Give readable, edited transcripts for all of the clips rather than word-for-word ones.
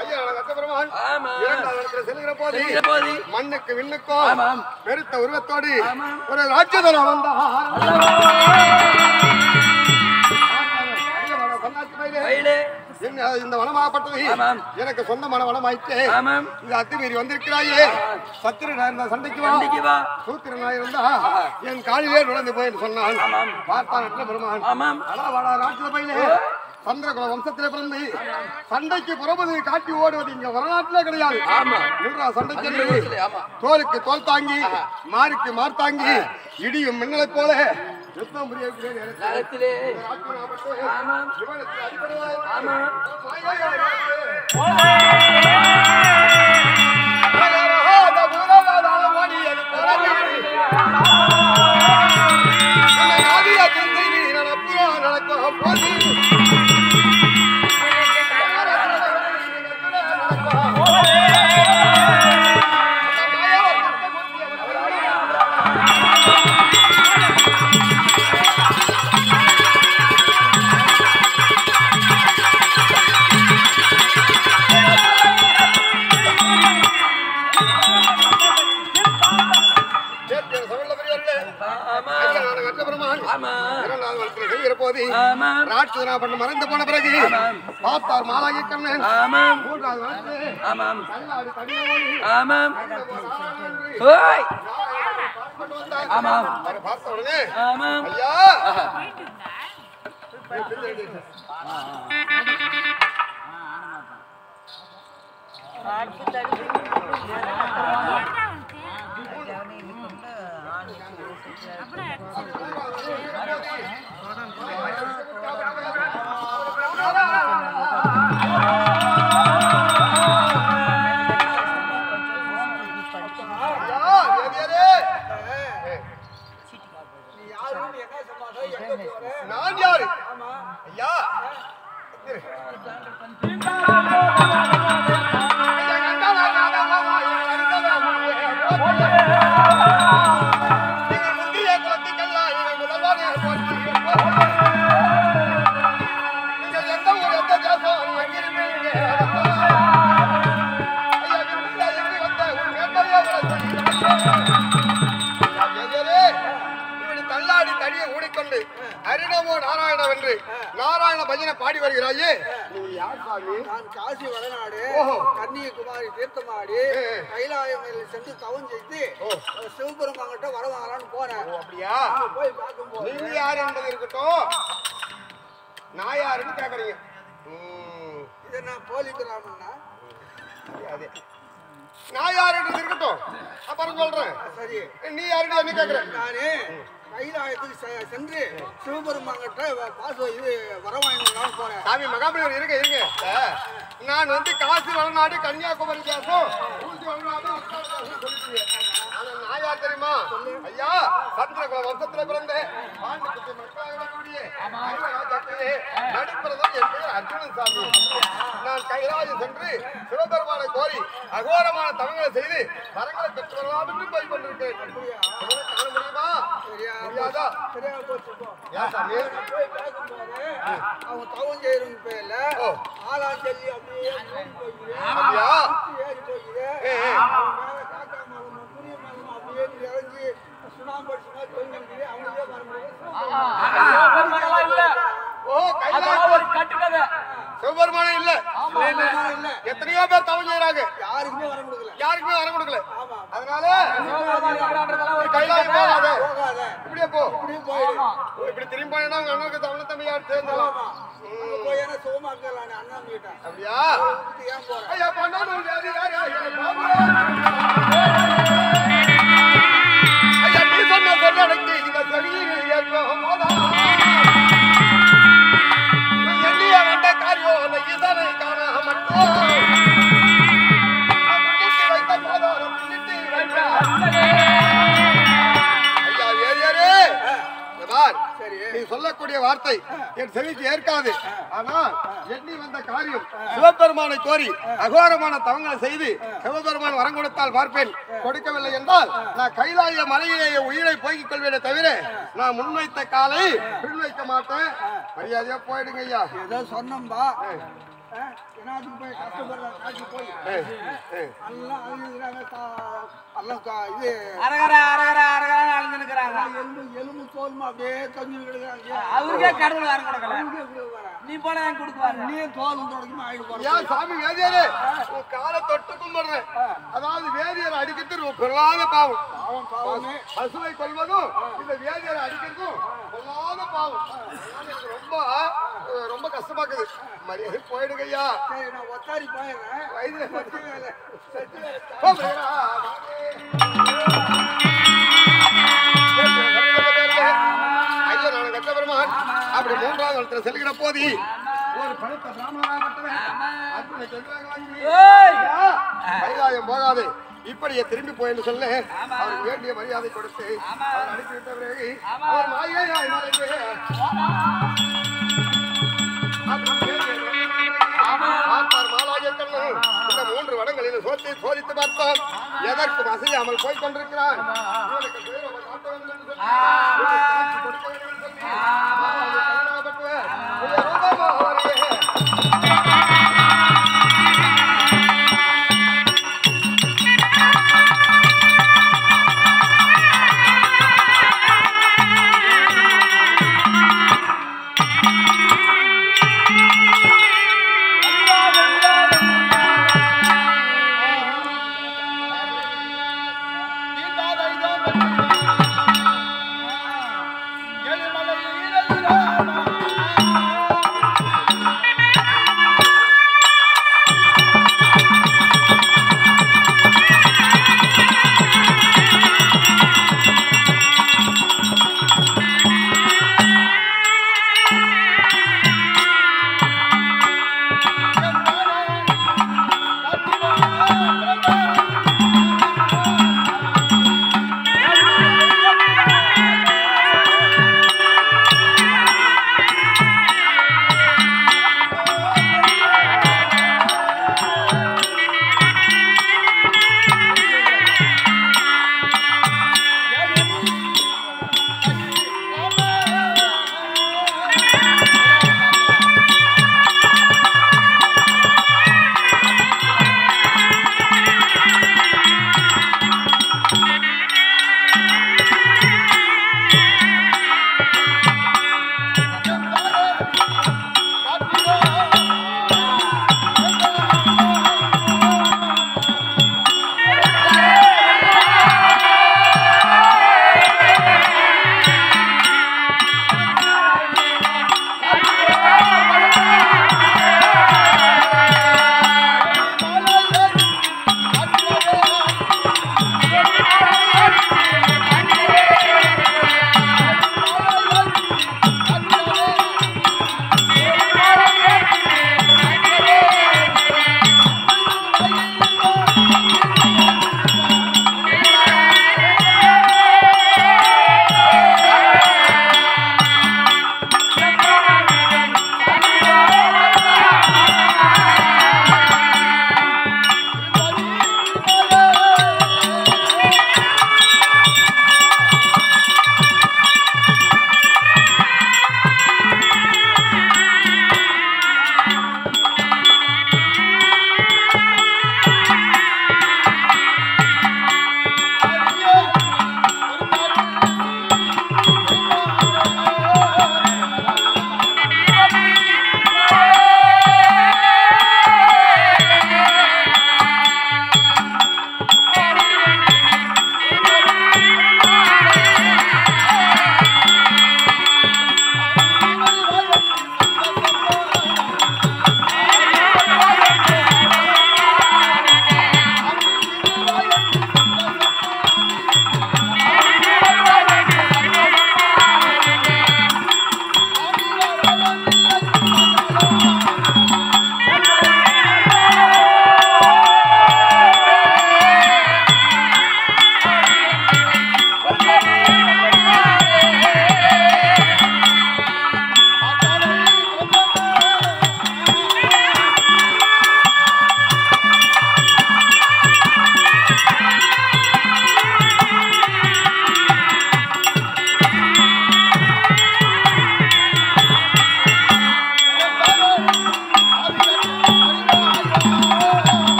ஐயா கட்டபெருமான் இரண்டாவது இடத்துல செல்கிற போது மண்ணுக்கு விண்ணுக்கும் பெருத்த உருவத்தோடு ஒரு ராட்சதன் இந்த வனமாகப்பட்டது எனக்கு சொந்தமான வனமாயிற்று. இந்த அத்துமீறி வந்திருக்கிறாயே, சத்திரனா இருந்தா சண்டைக்கு வா, சூத்திரனா இருந்தா என் காலிலே நுழைந்து போய் சொன்னான். பார்த்தான் பெருமான், வாடா ராட்சத பையனே, சந்திரகுல வம்சத்திலே பிறந்து சண்டைக்கு புறப்பது காட்டி ஓடுவது இங்க வரலாற்றிலே கிடையாது. சண்டைக்கு தோலுக்கு தோல் தாங்கி மாருக்கு மார்த்தாங்கி இடியும் மின்னலை போல மறைந்து போன பிறகு பார்த்தார் மாலாகி கண்ணன். பார்த்த உடனே ஐயா நான் யாரு ஐயா ஹரிநமோ நாராயணம் என்று நாராயண பஜனை பாடி வருகிறாயே, நீங்க யார் சாமி? நான் காசி வடநாடு கன்னியகுமாரி தீர்த்தமாடி கைலாயம் சென்று தவம் செய்து சிவபெருமாங்கிட்ட வரவாங்களான்னு போனேன். அப்படியா? போய் பார்க்கும்போது நீங்க யாரு என்பது இருக்கட்டும், நான் யாருன்னு கேக்குறீங்க. இதை நான் போலிக்கலாம்னா அதே நான் யாருன்றது இருக்கட்டும், அப்புறம் சொல்றேன். சரி, நீ யாருன்னு என்ன கேக்குற? நானு கைலாயத்துக்கு சென்று சிவபெருமாங்கிட்ட இது வரவாங்கலாம் போறேன். சாமி மகாபலிபுரம் இருங்க இருங்க, நான் வந்து காசி வடநாடு கன்னியாகுமரி தேசம் ஊசி வடநாடு சொல்லிட்டு. ஆனா நான் யார் தெரியுமா? ஐயா சந்திரகுல வம்சத்துல பிறந்தேன், பாண்டிக்குட்டி மக்களாகக்கூடிய நடிப்பதான் என் பெயர் அர்ஜுனன் சாமி. நான் கைலாயம் சென்று சிவபெருமானை கோரி அகோரமான தவங்களை செய்து வரங்களை பெற்று வரலாம் என்று போய் கொண்டிருக்கேன். காண முடியுமா? முடியாதா? அவங்க தவம் செய்யறவங்க பேர்ல ஆளா சொல்லி அப்படியே ஏறி போகுது, அப்படியே இறங்கி சுண்ணாம்பு போய் அவங்களே வர சிவபெருமானம் இல்ல, எத்தனையோ பேர் தவம் செய்யறாங்க, யாருக்குமே வர கொடுக்கல. அதனால கைலாயம் போகாத, இப்படியே போ, இப்படி திரும்பி போனா உங்க அண்ணனுக்கு தமிழ் தம்பியா சேர்ந்தலாம். அப்படியா? ஐயா நீ சொன்ன சொல்லி இந்த சரீரில் ஏற்போம் எண்ணிய வந்த காரியம் அந்த ஈசனை காண மட்டும் வைத்த போதும் ஐயா ஏரியாரே நீ சொல்லக்கூடிய வார்த்தை என் செவிக்கு ஏற்காது. ஆனால் எண்ணி வந்த காரியம் சிவபெருமானை கோரி அகோரமான தவங்களை செய்து சிவபெருமான் வரம் கொடுத்தால் பார்ப்பேன், கொடுக்கவில்லை என்றால் நான் கைலாய மலையிலேயே உயிரை போய்கிக் கொள்வேனே தவிர நான் முன்வைத்த காலை பின் வைக்க மாட்டேன். மரியாதையா போயிடுங்க ஐயா. ஏதோ சொன்னோம்பா, என்னத்துக்கு போய் கஷ்டப்படுற காட்சி போய் எல்லாம் அழுகுறாங்க எல்லாம் இது எலும்பு தோல்மா அப்படியே தங்கி விடுறாங்க. அவருக்கே கடவுள் வர கொடுக்கல, நீ போல கொடுக்குவாங்க. நீ தோல் தொடக்கமா ஆயிடுவாங்க. ஏன் சாமி வேதியாரே காலை தொட்டு கும்பிடுறேன். அதாவது வேதியரை அடிக்கிறது கொள்ளாத பாவம். பாவமே பசுவை கொள்வதும் இந்த வேதியரை அடிக்கிறதும் கொள்ளாத பாவம். ரொம்ப ரொம்ப கஷ்டமாக்குது. மரியாதை போயிடுங்கய்யா. சரி நான் ஒத்தாரி போயிடுறேன். வயதுல ஐயா நான் கட்ட பெருமான் அப்படி மூன்றாவது இடத்துல செல்கிற போதி ஒரு பழுத்த பிராமணனாகப்பட்டவன் அத்தனை செல்வாங்க வாங்கி கைலாயம் போகாது இப்படியே திரும்பி போய் என்று சொல்ல அவருக்கு வேண்டிய மரியாதை கொடுத்து அவர் அனுப்பிவிட்ட பிறகு அவர் மாயாய் மறைந்து இந்த மூன்று வடங்களில் சோதித்து பார்த்தோம். எதற்கும் அசையாமல் போய் கொண்டிருக்கிறான்.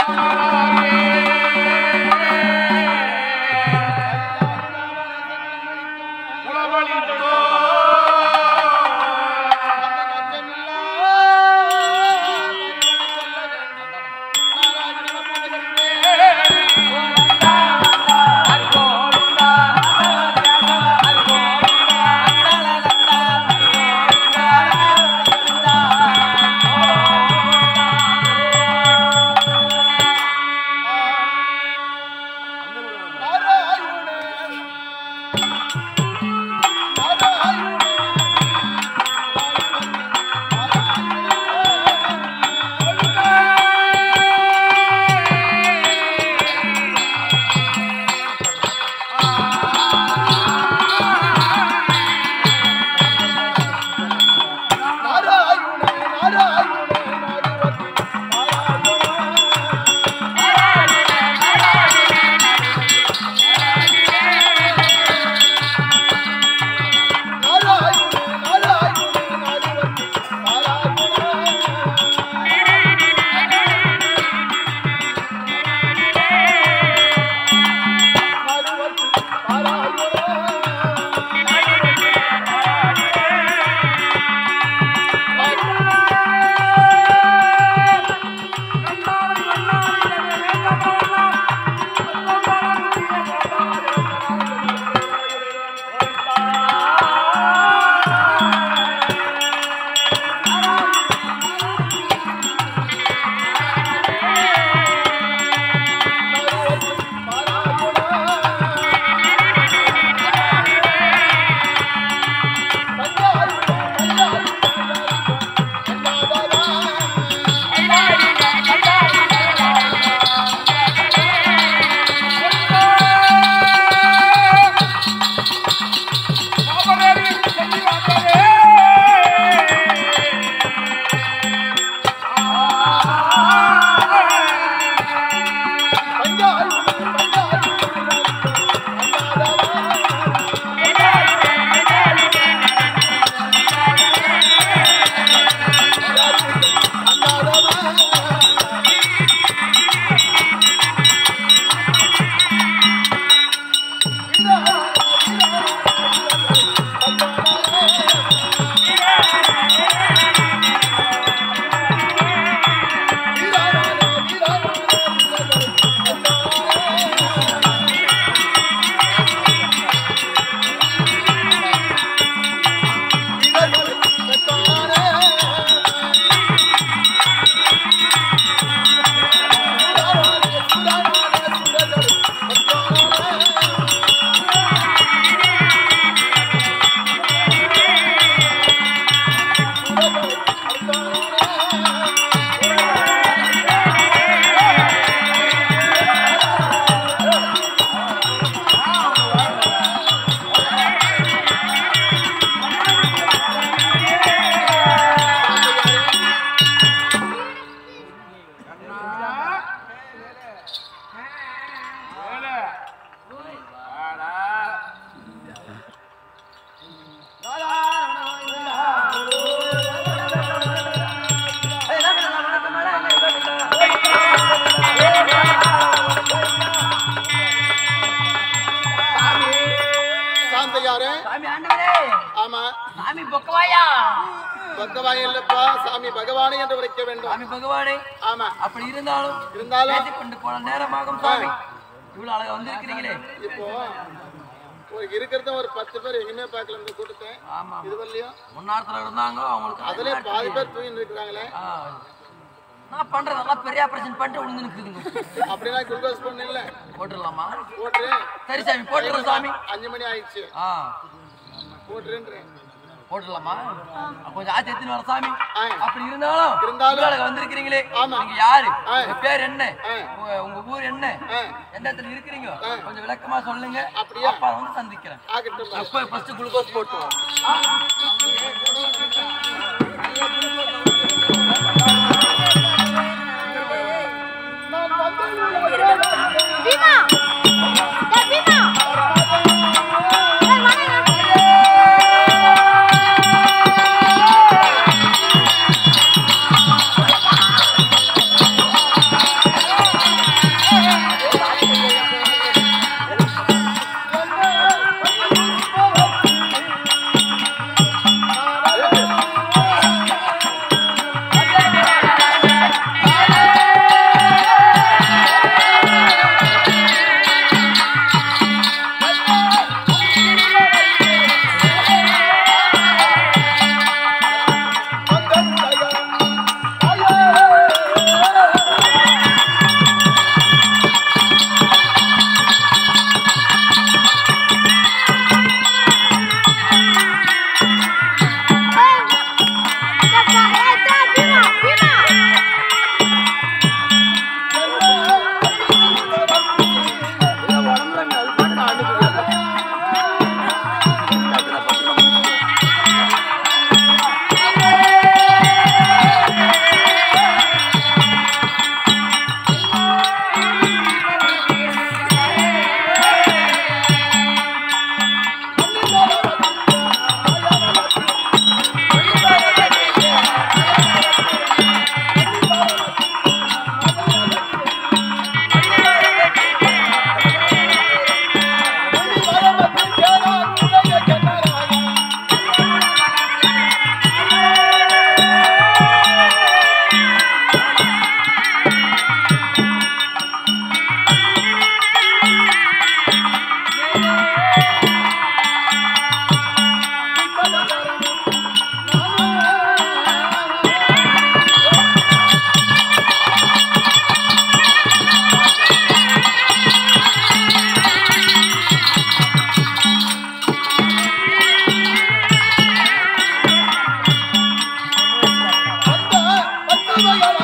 சாமி பகவானே என்று உரைக்க வேண்டும். சாமி பகவானே. ஆமா. அப்படி இருந்தாலும் பேசிக் கொண்டு போன நேரமாகும் சாமி. இவ்வளவு அழகா வந்திருக்கிறீங்களே. இப்போ இருக்கிறத ஒரு 10 பேர் எங்கேயுமே பார்க்கல இந்த கூட்டத்தை. ஆமா. இது வரலையா? முன்னாத்துல இருந்தாங்க அவங்களுக்கு. அதுல பாதி பேர் தூங்கி நிற்கிறாங்களே. நான் பண்றதெல்லாம் பெரிய ஆபரேஷன் பண்ணிட்டு விழுந்து நிக்குதுங்க. அப்படினா குளுக்கோஸ் பண்ண இல்ல. போட்டுறலாமா? போட்டு. சரி சாமி போட்டுறோம் சாமி. 5 மணி ஆயிடுச்சு. போட்டுறேன்றேன். போட்டுடலாமா? கொஞ்சம் ஆச்சு எத்தின்னு வர சாமி. அப்படி இருந்தாலும் வந்திருக்கிறீங்களே, நீங்க யாரு, உங்க பேர் என்ன, உங்க ஊர் என்ன, எந்த இடத்துல இருக்கிறீங்க, கொஞ்சம் விளக்கமா சொல்லுங்க. அப்பா வந்து சந்திக்கிறேன். அப்ப ஃபர்ஸ்ட் குளுக்கோஸ் போட்டு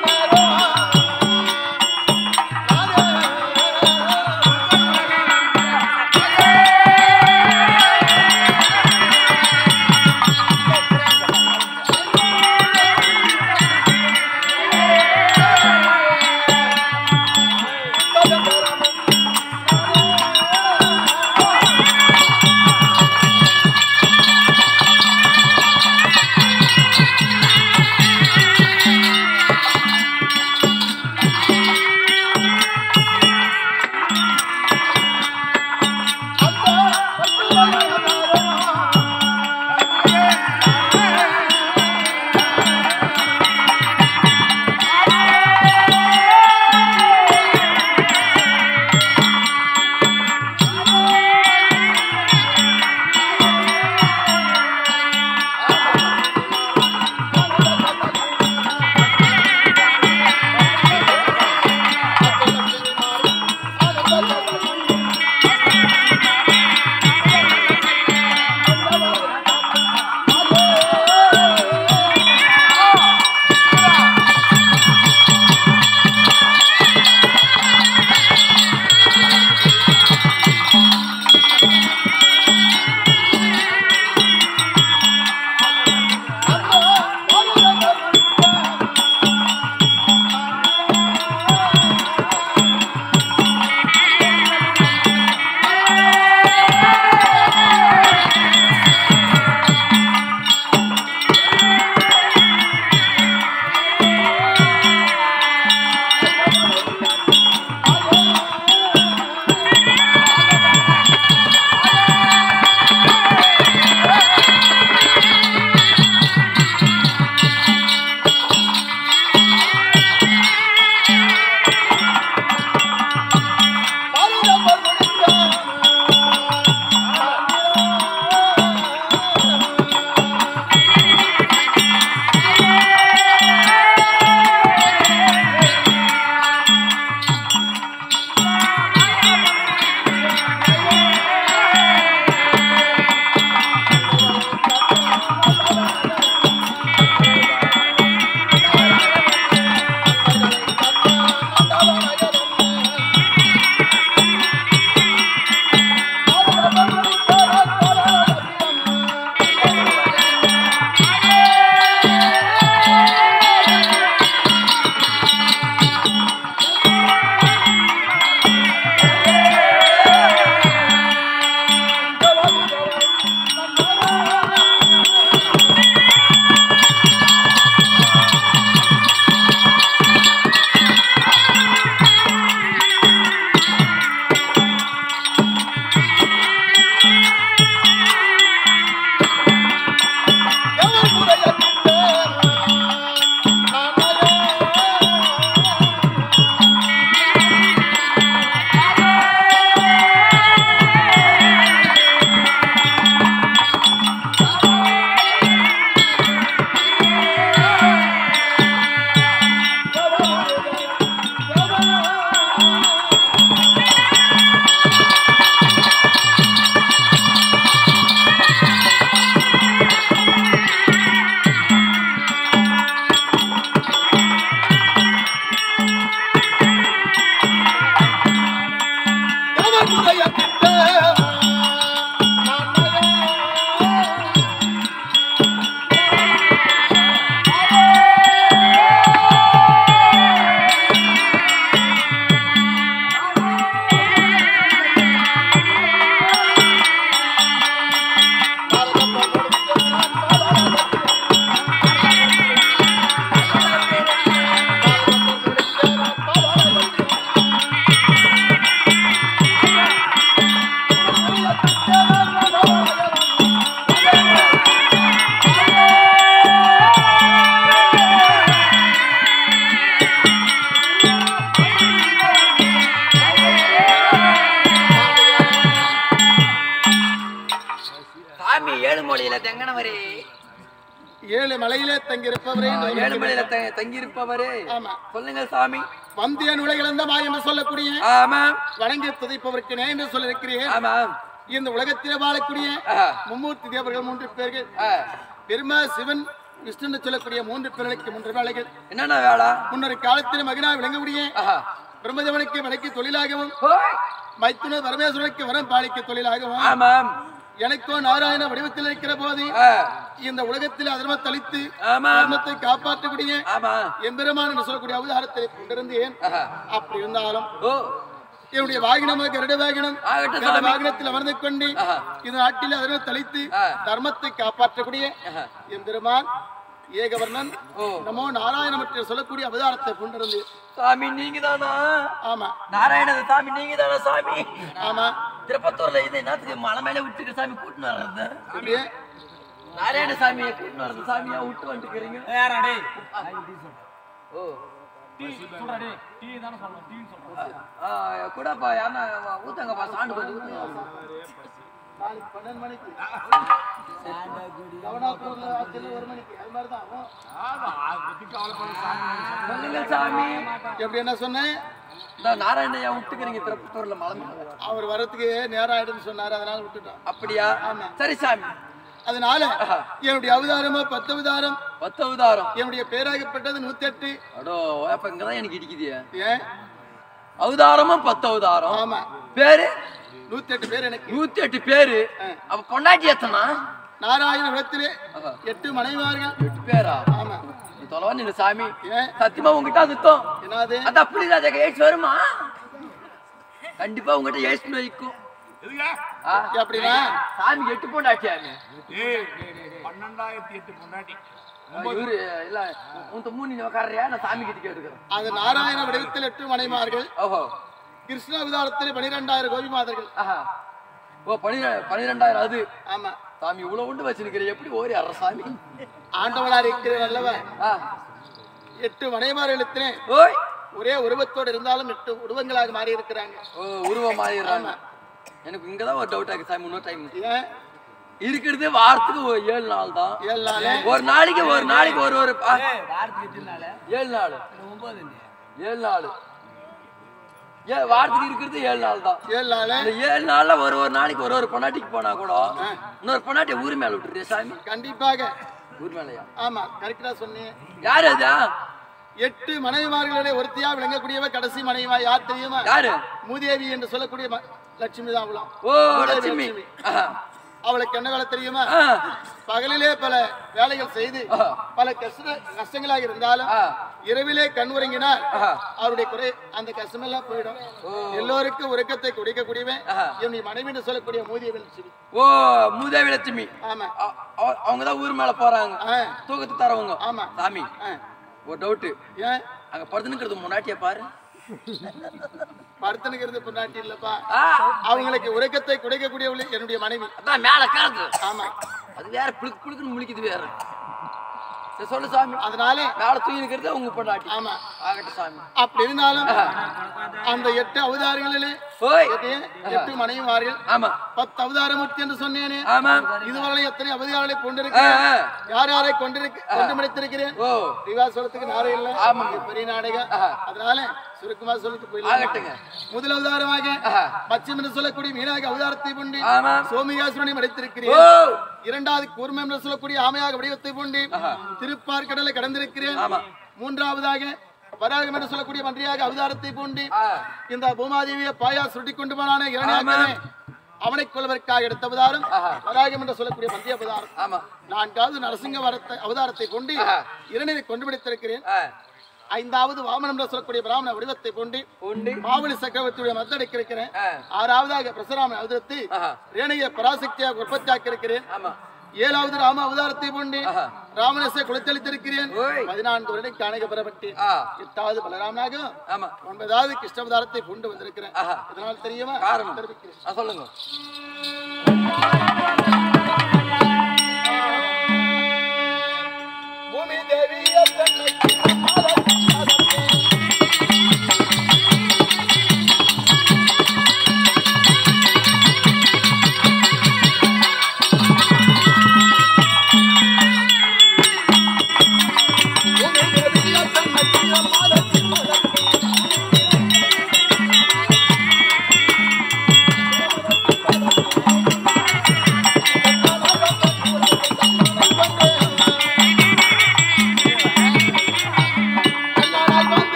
ஏழு மலையிலே தங்கியிருப்பவரே ஏழு மலையில தங்கியிருப்பவரே சொல்லுங்க சாமி. வந்தியன் உலகிழந்த மாய் என்று சொல்லக்கூடிய வணங்கி துதைப்பவருக்கு நே என்று சொல்லியிருக்கிறேன். இந்த உலகத்திலே வாழக்கூடிய மும்மூர்த்தி தேவர்கள் 3 பேர்கள் பிரம்மா, சிவன், விஷ்ணு சொல்லக்கூடிய 3 பேர்களுக்கு 3 வேலைகள். என்னென்ன வேலை? முன்னொரு காலத்தில் மகனாக விளங்கக்கூடிய பிரம்மதேவனுக்கு விலைக்கு தொழிலாகவும் மைத்துன பரமேஸ்வரனுக்கு வரம் பாலிக்க தொழிலாகவும் ஆமாம் எனக்கோ நாராயண வடிவத்தில் இருக்கிற போது இந்த உலகத்தில் அதர்மத்தை அழித்து தர்மத்தை காப்பாற்றக்கூடிய எம்பெருமான் என்று சொல்லக்கூடிய அவதாரத்தை கொண்டிருந்தேன். அப்படி இருந்தாலும் என்னுடைய வாகனம் கருட வாகனம் வாகனத்தில் அமர்ந்து கொண்டு இந்த நாட்டில் அதர்மத்தை அழித்து தர்மத்தை காப்பாற்றக்கூடிய எம்பெருமான் ஏகவர்ணன் நமோ நாராயணம் என்று சொல்லக்கூடிய அவதாரத்தை கொண்டிருந்தேன். சாமி நீங்க தானா? ஆமா. நாராயண சாமி நீங்க தானா சாமி? ஆமா. திருப்பத்தூர்ல இது என்னத்துக்கு மலை மேல விட்டுக்கிற சாமி கூட்டின்னு வர்றது? அப்படியே நாராயண சாமியை கூட்டின்னு வர்றது சாமியா விட்டு வந்துக்கிறீங்க? ஓ கூடப்பா யாருன்னா ஊத்தாங்கப்பா சாண்டு கொஞ்சம் ஊத்துங்க. 12 மணிக்கு கவனாப்பூர்ல 1 மணிக்கு அது மாதிரி தான் சாமி. எப்படி என்ன சொன்னேன்? இந்த நாராயணையா விட்டுக்கிறீங்க திருப்பத்தூர்ல மலை அவர் வரதுக்கு நேரம் ஆயிடுன்னு சொன்னாரு, அதனால விட்டுட்டோம். அப்படியா? சரி சாமி. அதனால என்னுடைய அவதாரமா 10 அவதாரம். 10 அவதாரம். என்னுடைய பேராகப்பட்டது 108. அடோ அப்ப இங்கதான் எனக்கு இடிக்குது. ஏன் அவதாரமும் 10 அவதாரம். ஆமா. பேரு 108 பேர். எனக்கு 108 பேரு. அப்ப பொண்டாட்டி எத்தனா? நாராயண விடத்திலே 8 மனைவிமார்கள். 8 பேரா? ஆமா. நீ தொலைவா நின்று சாமி. சத்தியமா உங்ககிட்ட அதுத்தோம் என்னது? அது அப்படி ராஜா ஏசி வருமா? கண்டிப்பா உங்ககிட்ட ஏசி வைக்கும். அப்படின்னா சாமி 8 பொண்டாட்டியாமி. 12,008 பொண்டாட்டி. இவரு இல்ல உன் மூணு உட்காரியா? நான் சாமி கிட்ட கேட்டுக்கிறேன். அது நாராயண வடிவத்தில் 8 மனைவிமார்கள். ஓஹோ. கிருஷ்ண அவதாரத்தில் 12,000 கோபிமாதர்கள். ஓ 12,000 அது. ஆமா. சாமி இவ்வளவு உண்டு வச்சிருக்கிற எப்படி ஓரி அற சாமி? ஆண்டவனா இருக்கிற அல்லவா 8 மனைவிமார்களுக்கு ஓய் ஒரே உருவத்தோடு இருந்தாலும் 8 உருவங்களாக மாறி இருக்கிறாங்க. ஓ உருவம் மாறிடுறாங்க. எனக்கு இங்கதான் ஒரு டவுட் ஆகுது சாமி. இன்னொரு டைம் ஏன் இருக்கிறது வாரத்துக்கு 7 நாள் தான். 7 நாள். ஒரு நாளைக்கு ஒரு வாரத்துக்கு 7 நாள். 7 நாள் 7 நாள். வாரத்துக்கு இருக்கிறது 7 நாள் தான். 7 நாள். இந்த 7 நாள்ல ஒரு நாளைக்கு ஒரு பொண்டாட்டிக்கு போனா கூட இன்னொரு பொண்டாட்டி ஊர் மேல விட்டுரு சாமி. கண்டிப்பாக ஊர் மேலையா? ஆமா, கரெக்டா சொன்னீங்க. யாரு அது? 8 மனைவிமார்களுடைய ஒருத்தியா விளங்கக்கூடியவ கடைசி மனைவிமா யார் தெரியுமா? யாரு? மூதேவி என்று சொல்லக்கூடிய லட்சுமி தான். அவளும் ஓ லட்சுமி. அவளுக்கு என்ன வேலை தெரியுமா? பகலிலே பல வேலைகள் செய்து பல கஷ்டங்களாக இருந்தாலும் இரவிலே கண் உறங்கினால் அவருடைய குறை அந்த கஷ்டமெல்லாம் போயிடும். எல்லோருக்கும் உறக்கத்தை குடிக்கக்கூடியவன் என்னுடைய மனைவி என்று சொல்லக்கூடிய மூதேவி லட்சுமி. ஓ மூதேவி லட்சுமி. ஆமா. அவங்கதான் ஊர் மேல போறாங்க தூக்கத்தை தரவங்க. ஆமா சாமி ஒரு டவுட். ஏன் அங்க படுத்துனுக்கிறது முன்னாட்டியா பாரு? படுத்துனுக்கிறது பொண்டாட்டி இல்லப்பா, அவங்களுக்கு உறக்கத்தை குடைக்கக்கூடியவளே என்னுடைய மனைவி. அதான் மேல காது. ஆமா. அது வேற புளுக்குன்னு முழிக்குது வேற. சொல்லு சாமி. அதனால மேல தூங்கி இருக்கிறது உங்க பொண்டாட்டி. ஆமா. ஆகட்டும் சாமி. அப்படி இருந்தாலும் அந்த 8 அவதாரங்களிலே 8 மனைவிமார்கள். ஆமா. 10 அவதாரமூர்த்தி என்று சொன்னேனே. ஆமா. இதுவரை எத்தனை அவதாரங்களை கொண்டிருக்கிறேன், யார் யாரை கொண்டு முடித்திருக்கிறேன். திவாசலத்துக்கு நாரே இல்லை. ஆமா. பெரிய நாடகம். அதனால சுருக்குமா சொல்லிட்டு போயிடலாம். முதல் அவதாரமாக பச்சம் என்று சொல்லக்கூடிய மீனாக அவதாரத்தை கொண்டு சோமிகாசுரனை அடைத்திருக்கிறேன். இரண்டாவது கூர்மம் என்று சொல்லக்கூடிய ஆமையாக வடிவத்தை கொண்டு திருப்பார்கடலை கடந்திருக்கிறேன். மூன்றாவதாக வராகம் என்று சொல்லக்கூடிய மன்றியாக அவதாரத்தை கொண்டு இந்த பூமாதேவியை பாயா சுருட்டி கொண்டு போனானே இரண்டாவது அவனை கொள்வதற்காக எடுத்த அவதாரம் வராகம் என்று சொல்லக்கூடிய மத்திய அவதாரம். நான்காவது நரசிங்க அவதாரத்தை கொண்டு இரண்டை கொண்டு பிடித்திருக்கிறேன். ஐந்தாவது வாமனம் என்று சொல்லக்கூடிய பிராமண வடிவத்தை கொண்டு மாவலி சக்கரவர்த்தியுடைய மத்தடைக்க இருக்கிறேன். ஆறாவதாக பிரசராமன் அவதரித்து ரேணைய பராசக்தியாக உற்பத்தியாக்கி இருக்கிறேன். ஏழாவது ராம அவதாரத்தை கொண்டு ராமனேசை குளித்தளித்திருக்கிறேன். 14 வருடம் காணிக பெறப்பட்டேன். 8வது பலராமனாக 9வது கிருஷ்ண அவதாரத்தை கொண்டு வந்திருக்கிறேன். இதனால் தெரியுமா? தெரிவிக்கிறேன். சொல்லுங்க. பூமி தேவி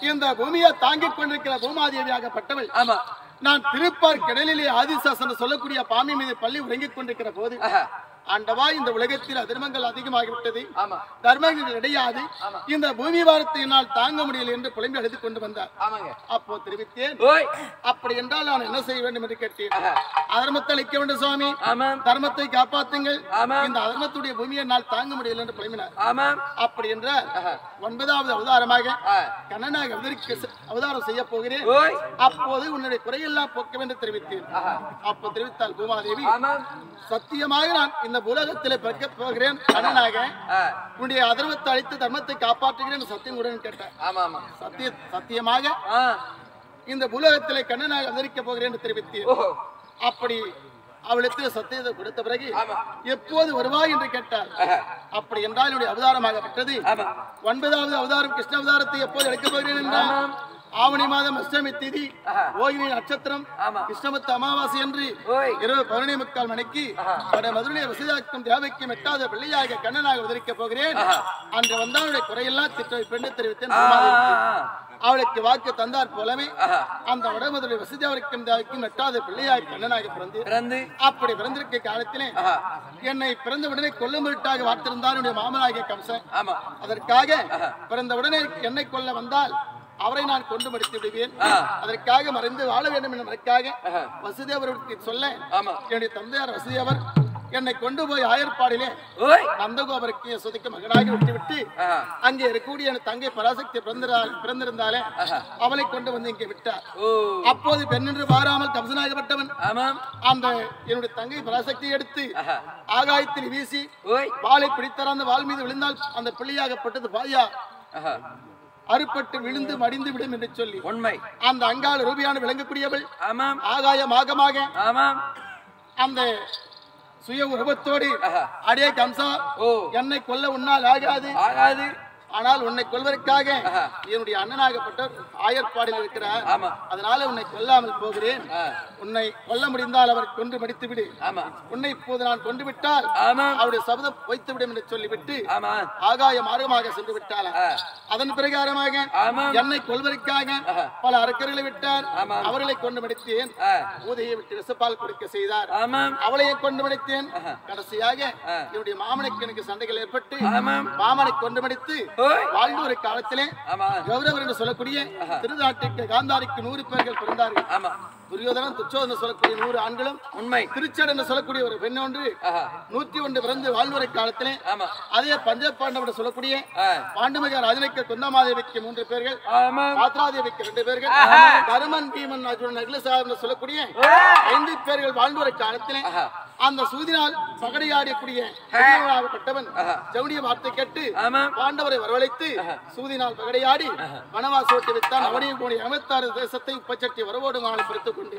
இந்த பூமியை தாங்கிக் கொண்டிருக்கிற பூமாதேவியாகப்பட்டவள் ஆமா நான் திருப்பார் கடலிலே ஆதிசாசன் சொல்லக்கூடிய பாம்பி மீது பள்ளி உறங்கிக் கொண்டிருக்கிற போது ஆண்டவா இந்த உலகத்தில் அதர்மங்கள் அதிகமாகிவிட்டது தர்மங்கள் கிடையாது இந்த பூமி வாரத்தினால் தாங்க முடியல என்று புலம்பி அழுது கொண்டு வந்தார் அப்போ தெரிவித்தேன் அப்படி என்றால் நான் என்ன செய்ய வேண்டும் என்று கேட்டேன் அதர்மத்தை அளிக்க வேண்டும் சுவாமி தர்மத்தை காப்பாற்றுங்கள் இந்த அதர்மத்துடைய பூமியை என்னால் தாங்க முடியல என்று புலம்பினார் அப்படி என்ற 9வது அவதாரமாக கண்ணனாக அவதாரம் செய்ய போகிறேன் அப்போது உன்னுடைய குறையெல்லாம் போக்க வேண்டும் தெரிவித்தேன் அப்போ தெரிவித்தால் பூமாதேவி சத்தியமாக நான் இந்த உலகத்திலே பிறக்க போகிறேன் கண்ணனாக உன்னுடைய அதர்மத்தை அழித்து தர்மத்தை காப்பாற்றுகிறேன் சத்தியம் உடன் கேட்டேன் சத்தியமாக இந்த உலகத்திலே கண்ணனாக அவதரிக்க போகிறேன் என்று தெரிவித்தேன் அப்படி அவளுக்கு சத்தியத்தை கொடுத்த பிறகு எப்போது வருவாய் என்று கேட்டார் அப்படி என்றால் என்னுடைய அவதாரமாகப்பட்டது 9வது அவதாரம் கிருஷ்ண அவதாரத்தை எப்போது எடுக்க போகிறேன் என்றால் ஆவணி மாதம் அஷ்டமி திதி ஓய்வி நட்சத்திரம் கிருஷ்ணமத்து அமாவாசை என்று இரவு 11:45 மணிக்கு மதுரை வசதியாக்கும் தேவைக்கும் எட்டாத பிள்ளையாக கண்ணனாக உதரிக்க போகிறேன் அன்று வந்தவனுடைய குறையெல்லாம் பெண்ணு தெரிவித்தேன் அவளுக்கு வாக்கு தந்தார் போலவே அந்த வடமதுரை வசதியாவிற்கும் தேவைக்கும் எட்டாத பிள்ளையாக கண்ணனாக பிறந்து அப்படி பிறந்திருக்க காலத்திலே என்னை பிறந்த உடனே கொல்லும் வீட்டாக வார்த்திருந்தார் என்னுடைய மாமனாகிய கம்சன் அதற்காக பிறந்த உடனே என்னை கொல்ல வந்தால் அவரை நான் கொண்டு முடித்து விடுவேன் அதற்காக மறைந்து வாழ வேண்டும் என்பதற்காக வசுதேவருக்கு சொல்ல என்னுடைய தந்தையார் வசுதேவர் என்னை கொண்டு போய் ஆயர்பாடிலே நந்தகோபருக்கு சொதிக்க மகனாக விட்டுவிட்டு அங்கே இருக்கக்கூடிய என் தங்கை பராசக்தி பிறந்திருந்தாலே அவளை கொண்டு வந்து இங்கே விட்டார் அப்போது பெண்ணென்று மாறாமல் கம்சனாகப்பட்டவன் அந்த என்னுடைய தங்கை பராசக்தியை எடுத்து ஆகாயத்தில் வீசி வாளை பிடித்தார் அந்த வாள் மீது விழுந்தால் அந்த பிள்ளையாகப்பட்டது பாயா அறுப்பட்டு விழுந்து மடிந்து விடும் என்று சொல்லி உண்மை அந்த அங்காள ரூபியான விளங்கக்கூடியவள் ஆகாய மாகமாக அந்த சுய உருவத்தோடு அடே கம்சா என்னை கொல்ல உன்னால் ஆகாது ஆனால் உன்னை கொல்வதற்காக என்னுடைய அண்ணனாகப்பட்டவர் ஆயர்பாடில் இருக்கிறார் அதனால உன்னை கொல்லாமல் போகிறேன் உன்னை கொல்ல முடிந்தால் அவர் கொண்டு மடித்து விடு உன்னை இப்போது நான் கொண்டு விட்டால் அவருடைய சபதம் வைத்து விடும் என்று சொல்லிவிட்டு ஆகாய மார்க்கமாக சென்று விட்டார் அதன் பிரகாரமாக என்னை கொல்வதற்காக பல அரக்கர்களை விட்டார் அவர்களை கொண்டு மடித்தேன் ஊதையை விட்டு விசப்பால் கொடுக்க செய்தார் அவளையே கொண்டு மடித்தேன் கடைசியாக என்னுடைய மாமனுக்கு எனக்கு சண்டைகள் ஏற்பட்டு மாமனை கொண்டு மடித்து வாழ்ந்த ஒரு காலத்திலே கௌரவர் என்று சொல்லக்கூடிய திருநாட்டுக்கு காந்தாரிக்கு 100 பேர்கள் பிறந்தார்கள் துரியோதனன் துச்சோதனன் சொல்லக்கூடிய 100 ஆண்களும் உண்மை திருச்சேடு என்று சொல்லக்கூடிய ஒரு பெண் ஒன்று 101 பிறந்து வாழ்ந்த காலத்திலே அதே பஞ்சபாண்டவன் சொல்லக்கூடிய பாண்டுமிக ராஜனுக்கு குந்தமாதேவிக்கு 3 பேர்கள் பாத்ராதேவிக்கு 2 பேர்கள் தருமன் பீமன் அர்ஜுனன் அகிலசார் என்று சொல்லக்கூடிய 5 பேர்கள் வாழ்ந்த காலத்திலே அந்த சூதினால் பகடையாடியக்கூடிய பட்டவன் ஜவுடிய வார்த்தை கேட்டு பாண்டவரை வரவழைத்து சூதினால் பகடையாடி வனவாசோட்டி வைத்தான் அவனையும் கூடிய 56 தேசத்தை உப்பச்சட்டி வரவோடு மாலை பிரித்துக் கொண்டு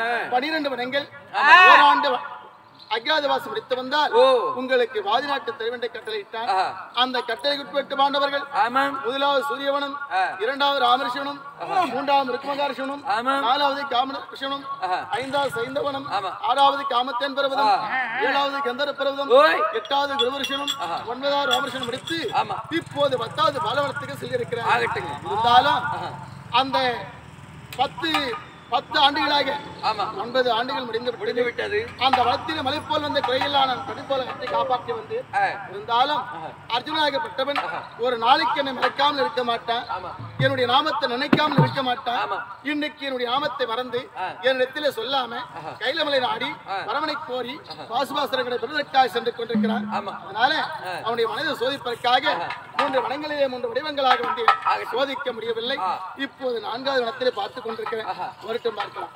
12 வனங்கள் ஓராண்டு அஜ்ஞாதவாசம் எடுத்து வந்தால் உங்களுக்கு வாதி நாட்டு தலைவண்டை கட்டளையிட்டார் அந்த கட்டளைக்கு உட்பட்டு பாண்டவர்கள் முதலாவது சூரியவனம் 2வது ராமரிஷவனம் 3வது ருக்மகாரிஷவனம் 4வது காமரிஷவனம் 5வது சைந்தவனம் 6வது காமத்தேன் பர்வதம் 7வது கந்தர பர்வதம் 8வது குருவரிஷவனம் 9வது ராமரிஷவனம் முடித்து இப்போது 10வது பாலவனத்துக்கு செல்லிருக்கிறார் இருந்தாலும் அந்த 10 ஆண்டுகளாக 9 ஆண்டுகள் முடிந்து விட்டது அந்த வளத்திலே மலை போல் வந்த குறையில்லான படிப்போல காப்பாற்றி வந்து இருந்தாலும் அர்ஜுனாகப்பட்டவன் ஒரு நாளைக்கு என்னை மறக்காமல் இருக்க மாட்டான் என்னுடைய நாமத்தை நினைக்காமல் இருக்க மாட்டான் இன்னைக்கு என்னுடைய நாமத்தை மறந்து என்னிடத்திலே சொல்லாம கைலமலை நாடி வரவனை கோரி பாசுபாசரங்களை பெறுவதற்காக சென்று கொண்டிருக்கிறான் அதனால அவனுடைய மனதை சோதிப்பதற்காக 3 வனங்களிலே 3 வடிவங்களாக வந்து சோதிக்க முடியவில்லை இப்போது 4வது வனத்திலே பார்த்துக் கொண்டிருக்கிறேன் வரட்டும் பார்க்கலாம்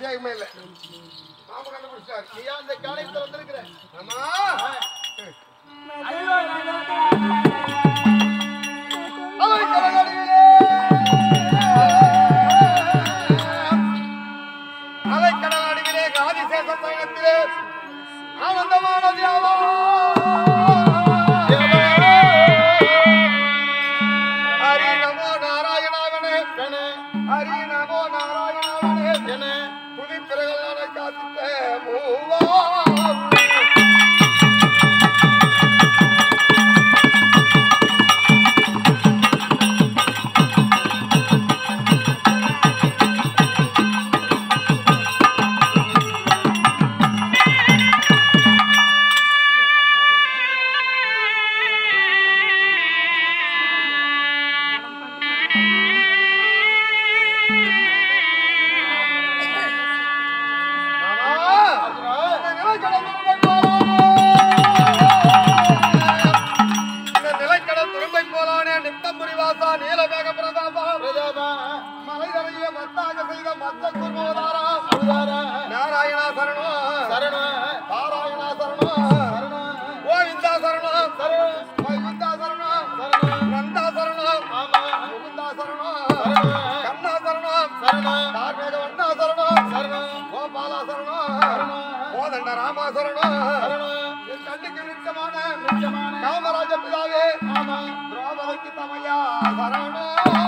சந்தேகமே இல்லை. மாமா கண்டுபிடிச்சாரு. நீயா அந்த காலையில வந்திருக்கிற? ஆமா. அலை கடலடியிலே ஆதிசேஷன் பயணத்திலே ஆனந்தமான தியாவா ஹரி நமோ நாராயணாவனே ஹரி நமோ நாராயணாவனே புதிப்பிறகளான காத்திட்ட மூவா காமராஜ பிதாவே திரௌபதிக்கு தமையா சரணோ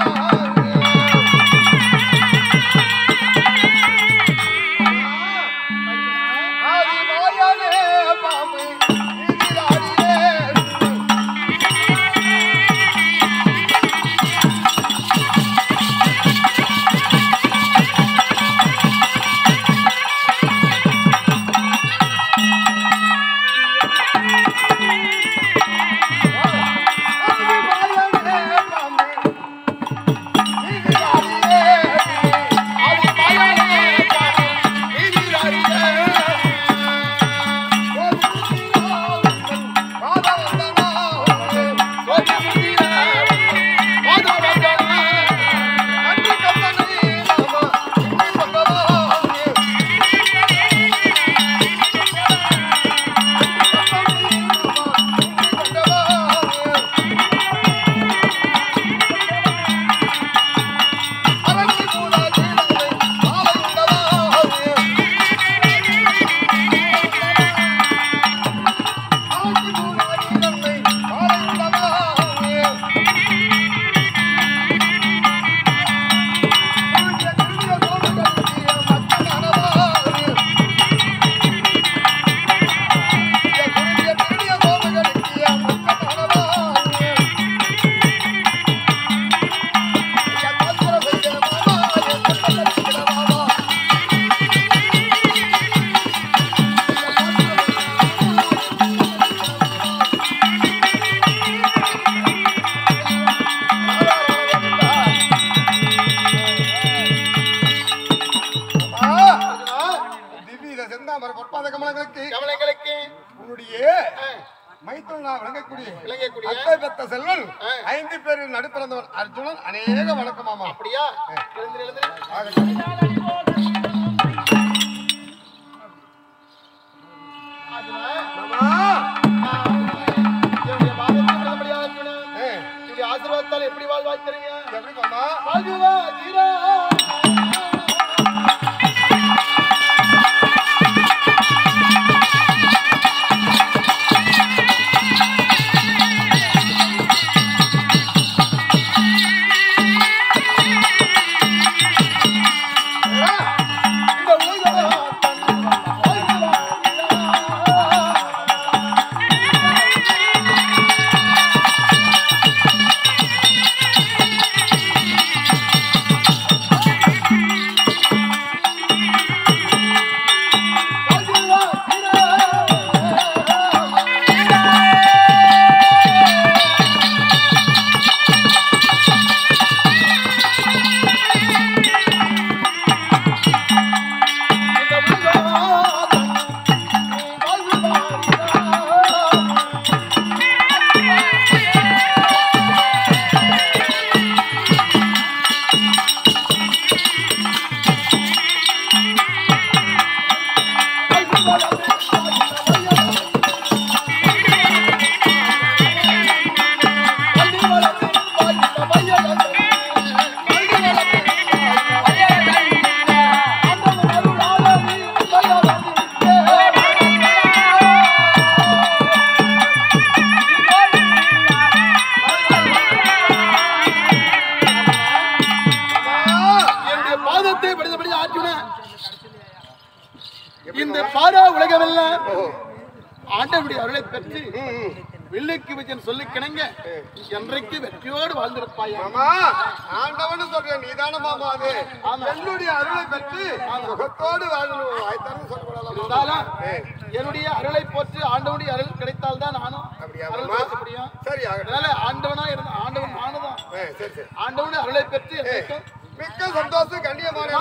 ஆதி மாயானே பாம்பு இதிராடியே செல்வன் 5 பேரில் நடுப்பிறந்தவன் அர்ஜுனன். அநேக வணக்கமாமா. அப்படியா? ஆசீர்வாதத்தால் எப்படி வாழ்வாய்க்கிறீங்க? எப்படி மாமா? வாழ்வா தீரா ஆண்டவருடைய அருளை பெற்று வில்லுக்கு விஜயன் சொல்லி கிணங்க என்றைக்கு வெற்றியோடு வாழ்ந்திருப்பாய். மாமா ஆண்டவன் சொல்றேன் நீதான மாமா. அது என்னுடைய அருளை பெற்று சுகத்தோடு வாழணும் சொல்லப்படலாம். என்னுடைய அருளை போற்று ஆண்டவனுடைய அருள் கிடைத்தால் தான் நானும் அருள் பேச முடியும். சரி, அதனால ஆண்டவனா இருந்த ஆண்டவன் நானுதான். ஆண்டவனுடைய அருளை பெற்று மிக்க சந்தோஷம் கண்ணியமான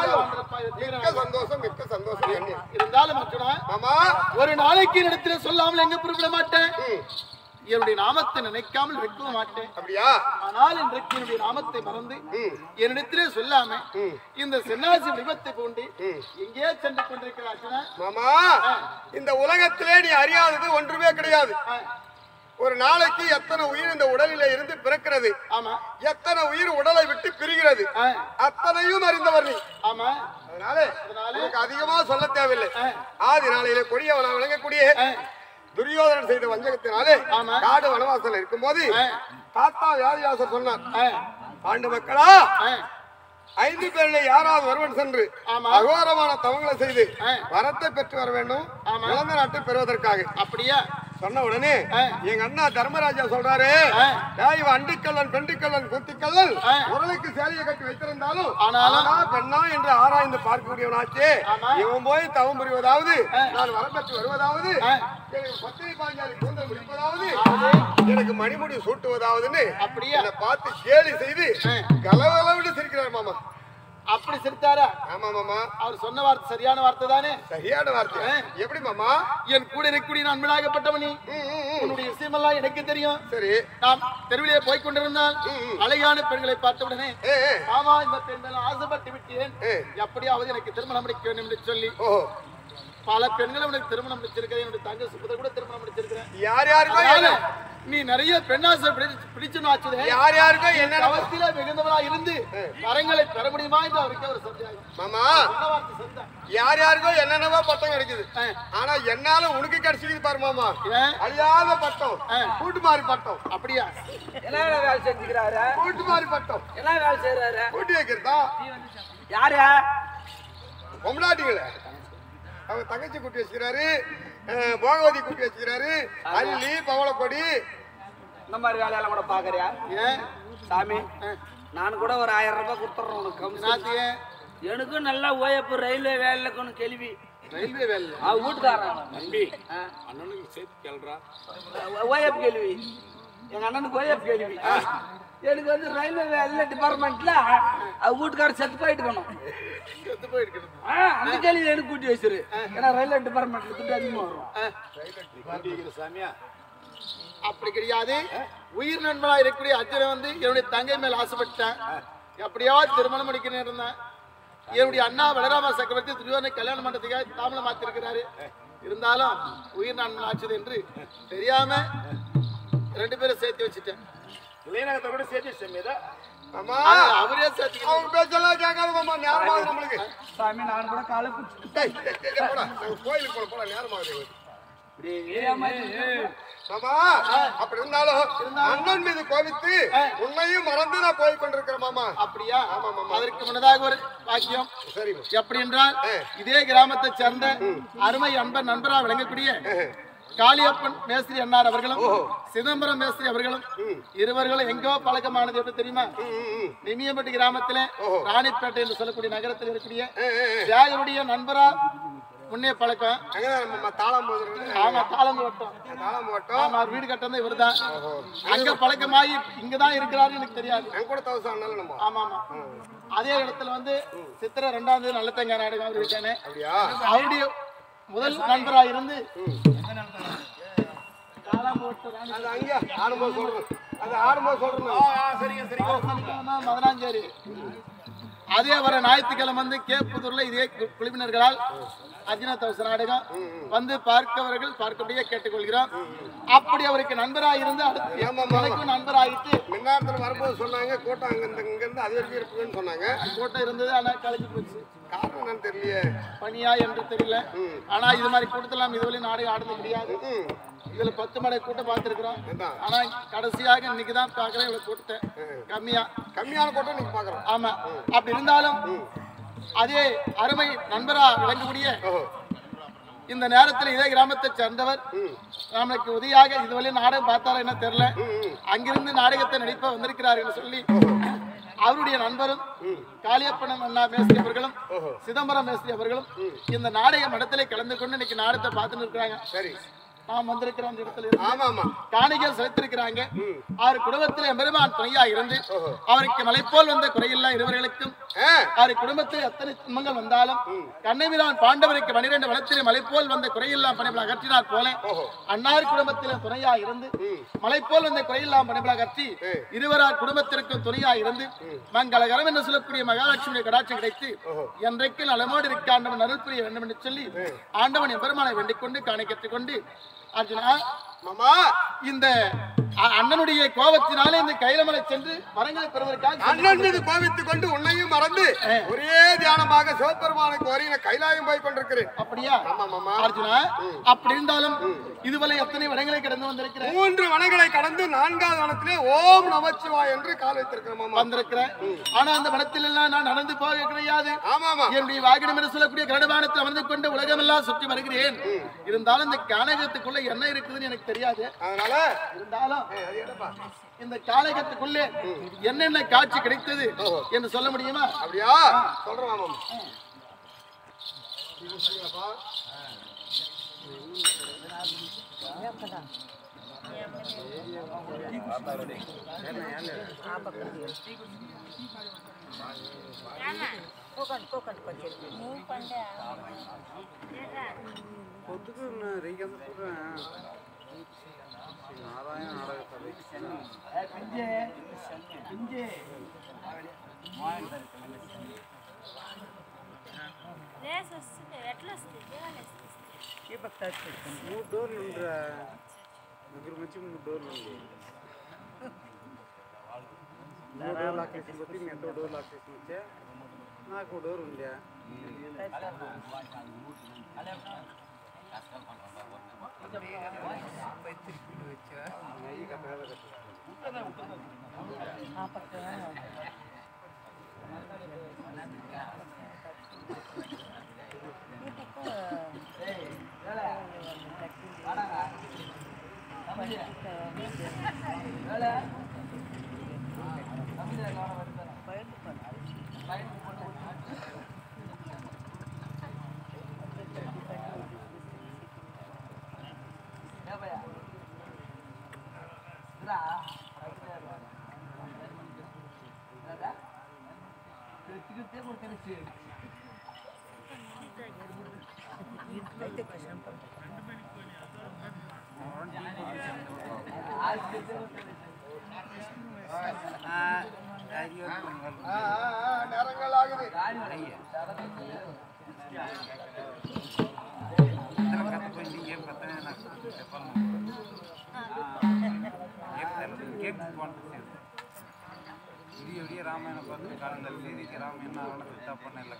மிக்க சந்தோஷம் இருந்தாலும் மாமா ஒரு நாளைக்கு இடத்துல சொல்லாமல் எங்க புறப்பட மாட்டேன். என்னுடைய நாமத்தை நினைக்காமல் இருக்க மாட்டேன். அப்படியா? ஆனால் இன்றைக்கு என்னுடைய நாமத்தை மறந்து என்னிடத்திலே சொல்லாம இந்த சென்னாசி விபத்தை கொண்டு எங்கே சென்று கொண்டிருக்கிறார்கள். மாமா இந்த உலகத்திலே நீ அறியாதது ஒன்றுமே கிடையாது. ஒரு நாளைக்கு எத்தனை உயிர் இந்த உடலில இருந்து பிறக்கிறது, எத்தனை உயிர் உடலை விட்டு பிரிகிறது, அத்தனையும் அறிந்தவர் நீ. அதனால அதிகமா சொல்ல தேவையில்லை. ஆதி நாளையில கொடியவனா விளங்கக்கூடிய துரியோதனன் செய்த வஞ்சகத்தினாலே காடு வனவாசல் இருக்கும் போது தாத்தா வியாதியாசர் சொன்னார், ஆண்டு மக்களா 5 பேரில் யாராவது ஒருவன் சென்று அகோரமான தவங்களை செய்து வரத்தை பெற்று வர வேண்டும் இழந்த நாட்டை பெறுவதற்காக. அப்படியா சொன்ன உடனே எங்க அண்ணா தர்மராஜா சொல்றாரு, அண்டிக்கல்லன் பெண்டுக்கல்லன் குத்திக்கல்லன் உடலுக்கு சேலையை கட்டி வைத்திருந்தாலும் பெண்ணா என்று ஆராய்ந்து பார்க்கக்கூடியவனாச்சே. இவன் போய் தவம் புரிவதாவது, நான் வரப்பெற்று வருவதாவது, எனக்கு பத்திரி பாஞ்சாலி கூந்தல் முடிப்பதாவது, எனக்கு மணிமுடி சூட்டுவதாவதுன்னு அப்படியே என்னை பார்த்து கேலி செய்து கலவலவிட்டு சிரிக்கிறார் மாமா. அப்படி சிரித்தாரா? ஆமா மாமா. அவர் சொன்ன வார்த்தை சரியான வார்த்தை தானே? சரியான வார்த்தை. எப்படி மாமா? என் கூட இருக்கக்கூடிய நண்பனாகப்பட்டவனி, உன்னுடைய விஷயமெல்லாம் எனக்கு தெரியும். சரி, நாம் தெருவிலே போய் கொண்டிருந்தால் அழகான பெண்களை பார்த்த உடனே மாமா இந்த பெண்கள் ஆசைப்பட்டு விட்டேன், எப்படியாவது எனக்கு திருமணம் முடிக்க வேண்டும் என்று சொல்லி பல பெண்களை உனக்கு திருமணம் முடிச்சிருக்கிறேன். என்னுடைய தங்க சுபத்தை கூட திருமணம் முடிச்சிருக்கிறேன். யார் யாருக்கோ நீ நிறைய பெண்ணாசை பிடிச்சுன்னு ஆச்சுதே. யார் யாருக்கோ என்ன அவஸ்தையில மிகுந்தவளா இருந்து வரங்களை பெற முடியுமா என்று அவருக்கு ஒரு சந்தேகம். மாமா யார் யாருக்கோ என்னென்னவோ பட்டம் கிடைக்குது, ஆனா என்னால உனக்கு கிடைச்சிக்குது பாரு மாமா. அழியாத பட்டம், கூட்டுமாரி பட்டம். அப்படியா? என்ன வேலை செஞ்சுக்கிறாரு? கூட்டுமாரி பட்டம். என்ன வேலை செய்யறாரு? கூட்டி வைக்கிறதா? யாரு? பொம்னாட்டிகள அவங்க தங்கச்சி கூட்டி வச்சுக்கிறாரு, போகவதி கூட்டி வச்சுக்கிறாரு, அள்ளி பவளக்கொடி இந்த மாதிரி வேலையெல்லாம் கூட பாக்குறியா? சாமி நான் கூட ஒரு 1000 ரூபாய் கொடுத்துறேன் உனக்கு. எனக்கும் நல்லா ஓயப்பு ரயில்வே வேலையில கொண்டு கேள்வி. ரயில்வே வேலை வீட்டுக்காரன் தம்பி அண்ணனுக்கு சேர்த்து கேள்றா. ஓயப்பு கேள்வி எங்க அண்ணனுக்கு ஓயப்பு கேள்வி. எனக்கு வந்து ரயில்வே வேலை டிபார்ட்மெண்ட்ல வீட்டுக்காரர் செத்து போயிட்டுக்கணும். அந்த கேள்வி எனக்கு கூட்டி வச்சிரு. ஏன்னா ரயில்வே டிபார்ட்மெண்ட்ல துட்டு அதிகமா வரும். சாமியா அப்படி கிடையாது. உயிர் நண்பனா இருக்கக்கூடிய அர்ஜுனை வந்து என்னுடைய தங்கை மேல் ஆசைப்பட்டேன். எப்படியாவது திருமணம் முடிக்கணும் இருந்தேன். என்னுடைய அண்ணா பலராம சக்கரவர்த்தி துரியோதனை கல்யாண மண்டபத்துக்காக தாமலம் மாத்திருக்கிறாரு. இருந்தாலும் உயிர் நண்பன் ஆச்சுது என்று தெரியாம 2 பேரும் சேர்த்து வச்சுட்டேன். இளையநகத்தை கூட சேர்த்து அவரே சேர்த்து அவங்க பேச்செல்லாம் கேட்காத மாமா. நேரமாகுது நம்மளுக்கு. சாமி நான் கூட காலை கோயிலுக்கு போல நேரமாகுது மாமா. அப்படி இருந்தாலும் அண்ணன் மீது கோபித்து உன்னையும் மறந்து நான் போய் கொண்டிருக்கிறேன் மாமா. அப்படியா? ஆமா மாமா. அதற்கு முன்னதாக ஒரு வாக்கியம். சரி. எப்படி என்றால் இதே கிராமத்தை சேர்ந்த அருமை அன்பர் நண்பரா விளங்கக்கூடிய காளியப்பன் மேஸ்திரி அண்ணார் அவர்களும் சிதம்பரம் மேஸ்திரி அவர்களும் இருவர்களும் எங்கோ பழக்கமானது எப்படி தெரியுமா? நிமியம்பட்டி கிராமத்திலே ராணிப்பேட்டை என்று சொல்லக்கூடிய நகரத்தில் இருக்கக்கூடிய தியாகருடைய நண்பரா முன்னே பழக்கம். ஆமா, தாளம் வட்டம். வீடு கட்டம் இவர் தான். அங்க பழக்கமாகி இங்கதான் இருக்கிறாரு எனக்கு தெரியாது. ஆமா ஆமா. அதே இடத்துல வந்து சித்திரை 2ஆம் தேதி நல்ல தேங்காய் நாடகம் அவர் விட்டானே. அவருடைய முதல் நண்பரா இருந்து மதனாஞ்சேரி அதே வர ஞாயிற்றுக்கிழமை வந்து கேப்புத்தூர்ல இதே குழுவினர்களால் அர்ஜுன தவச நாடகம் வந்து பார்க்கவர்கள் பார்க்கக்கூடிய கேட்டுக்கொள்கிறோம். அப்படி அவருக்கு நண்பராக இருந்து அடுத்து நண்பராகிட்டு மின்னாரத்தில் வரும்போது சொன்னாங்க கூட்டம் இங்கிருந்து அது வரைக்கும் இருக்குன்னு சொன்னாங்க. கூட்டம் இருந்தது, ஆனா கலைஞ்சு போச்சு. காரணம் என்னன்னு தெரியல, பனியா என்று தெரியல. ஆனா இது மாதிரி கூட்டத்தெல்லாம் இதுவரை நாடகம் ஆடுறது கிடையாது. இதுல 10 மடை கூட்டம் பார்த்துருக்கிறோம். ஆனா கடைசியாக இன்னைக்குதான் பாக்குறேன் இவ்வளவு கூட்டத்தை. கம்மியான கூட்டம் நீங்க பாக்குறோம். ஆமா. அப்படி இருந்தாலும் அதே அருமை நண்பரா விளங்கக்கூடிய இந்த நேரத்தில் இதே கிராமத்தை சேர்ந்தவர் நமக்கு உதவியாக இதுவரை நாடகம் பார்த்தாரா என்ன தெரியல. அங்கிருந்து நாடகத்தை நடிப்ப வந்திருக்கிறார் என்று சொல்லி அவருடைய நண்பரும் காளியப்பன் அண்ணா மேஸ்திரி அவர்களும் சிதம்பரம் மேஸ்திரி அவர்களும் இந்த நாடக மடத்திலே கலந்து கொண்டு இன்னைக்கு நாடகத்தை பார்த்துட்டு இருக்கிறாங்க. சரி, நாம் வந்திருக்கிற அந்த இடத்துல காணிகள் செலுத்திருக்கிறாங்க. அவர் குடும்பத்தில் பெருமான் துணையா இருந்து அவருக்கு மலைப்போல் வந்த குறையில்லா இருவர்களுக்கும் அவர் குடும்பத்தில் எத்தனை துன்பங்கள் வந்தாலும் கண்ணபிரான் பாண்டவருக்கு 12 வளத்திலே மலைப்போல் வந்த குறையில்லா பணிகளை அகற்றினார் போல அன்னார் குடும்பத்தில் துணையா இருந்து மலைப்போல் வந்த குறையில்லா பணிகளை அகற்றி இருவரார் குடும்பத்திற்கும் துணையா இருந்து மங்களகரம் என்று சொல்லக்கூடிய மகாலட்சுமியுடைய கடாட்சம் கிடைத்து என்றைக்கு நலமோடு இருக்க ஆண்டவன் அருள் புரிய வேண்டும் என்று சொல்லி ஆண்டவன் எம்பெருமானை வேண்டிக் கொண்டு காணை கற்றுக்கொண்டு அர்ஜுனா மாமா இந்த அண்ணனுடைய கோபத்தினாலே இந்த கைலமலை சென்று வரங்களை பெறுவதற்காக அண்ணன் மீது கோபித்துக் கொண்டு உன்னையும் மறந்து ஒரே தியானமாக சிவபெருமானுக்கு வருகிற கைலாயம் போய் கொண்டிருக்கிறேன். அப்படியா? அர்ஜுனா, அப்படி இருந்தாலும் இதுவரை எத்தனை வனங்களை கடந்து வந்திருக்கிறேன்? 3 வனங்களை கடந்து 4வது வனத்திலே ஓம் நமச்சிவாய் என்று கால் வைத்திருக்கிறேன் வந்திருக்கிறேன். ஆனா அந்த வனத்தில் எல்லாம் நான் நடந்து போக கிடையாது. ஆமாமா, என்னுடைய வாகனம் என்று சொல்லக்கூடிய கருடவானத்தில் அமர்ந்து கொண்டு உலகமெல்லாம் சுற்றி வருகிறேன். இருந்தாலும் இந்த கானகத்துக்குள்ள என்ன இருக்குதுன்னு எனக்கு தெரியாது. அதனால இருந்தாலும் இந்த கானகத்துக்குள்ளே என்னென்ன காட்சி கிடைத்தது என்று சொல்ல முடியுமா? அப்படியா? சொல்றேன் மாமா. నాకు డోర్ ఉండే நேரங்கள் ஆகுது. ವಿಡಿಯೋ ರಾಮಾಯಣ ಬಂದು ಕಾಲದಲ್ಲಿ ರಾಮಾಯಣ ತಪ್ಪನ್ನೆಲ್ಲ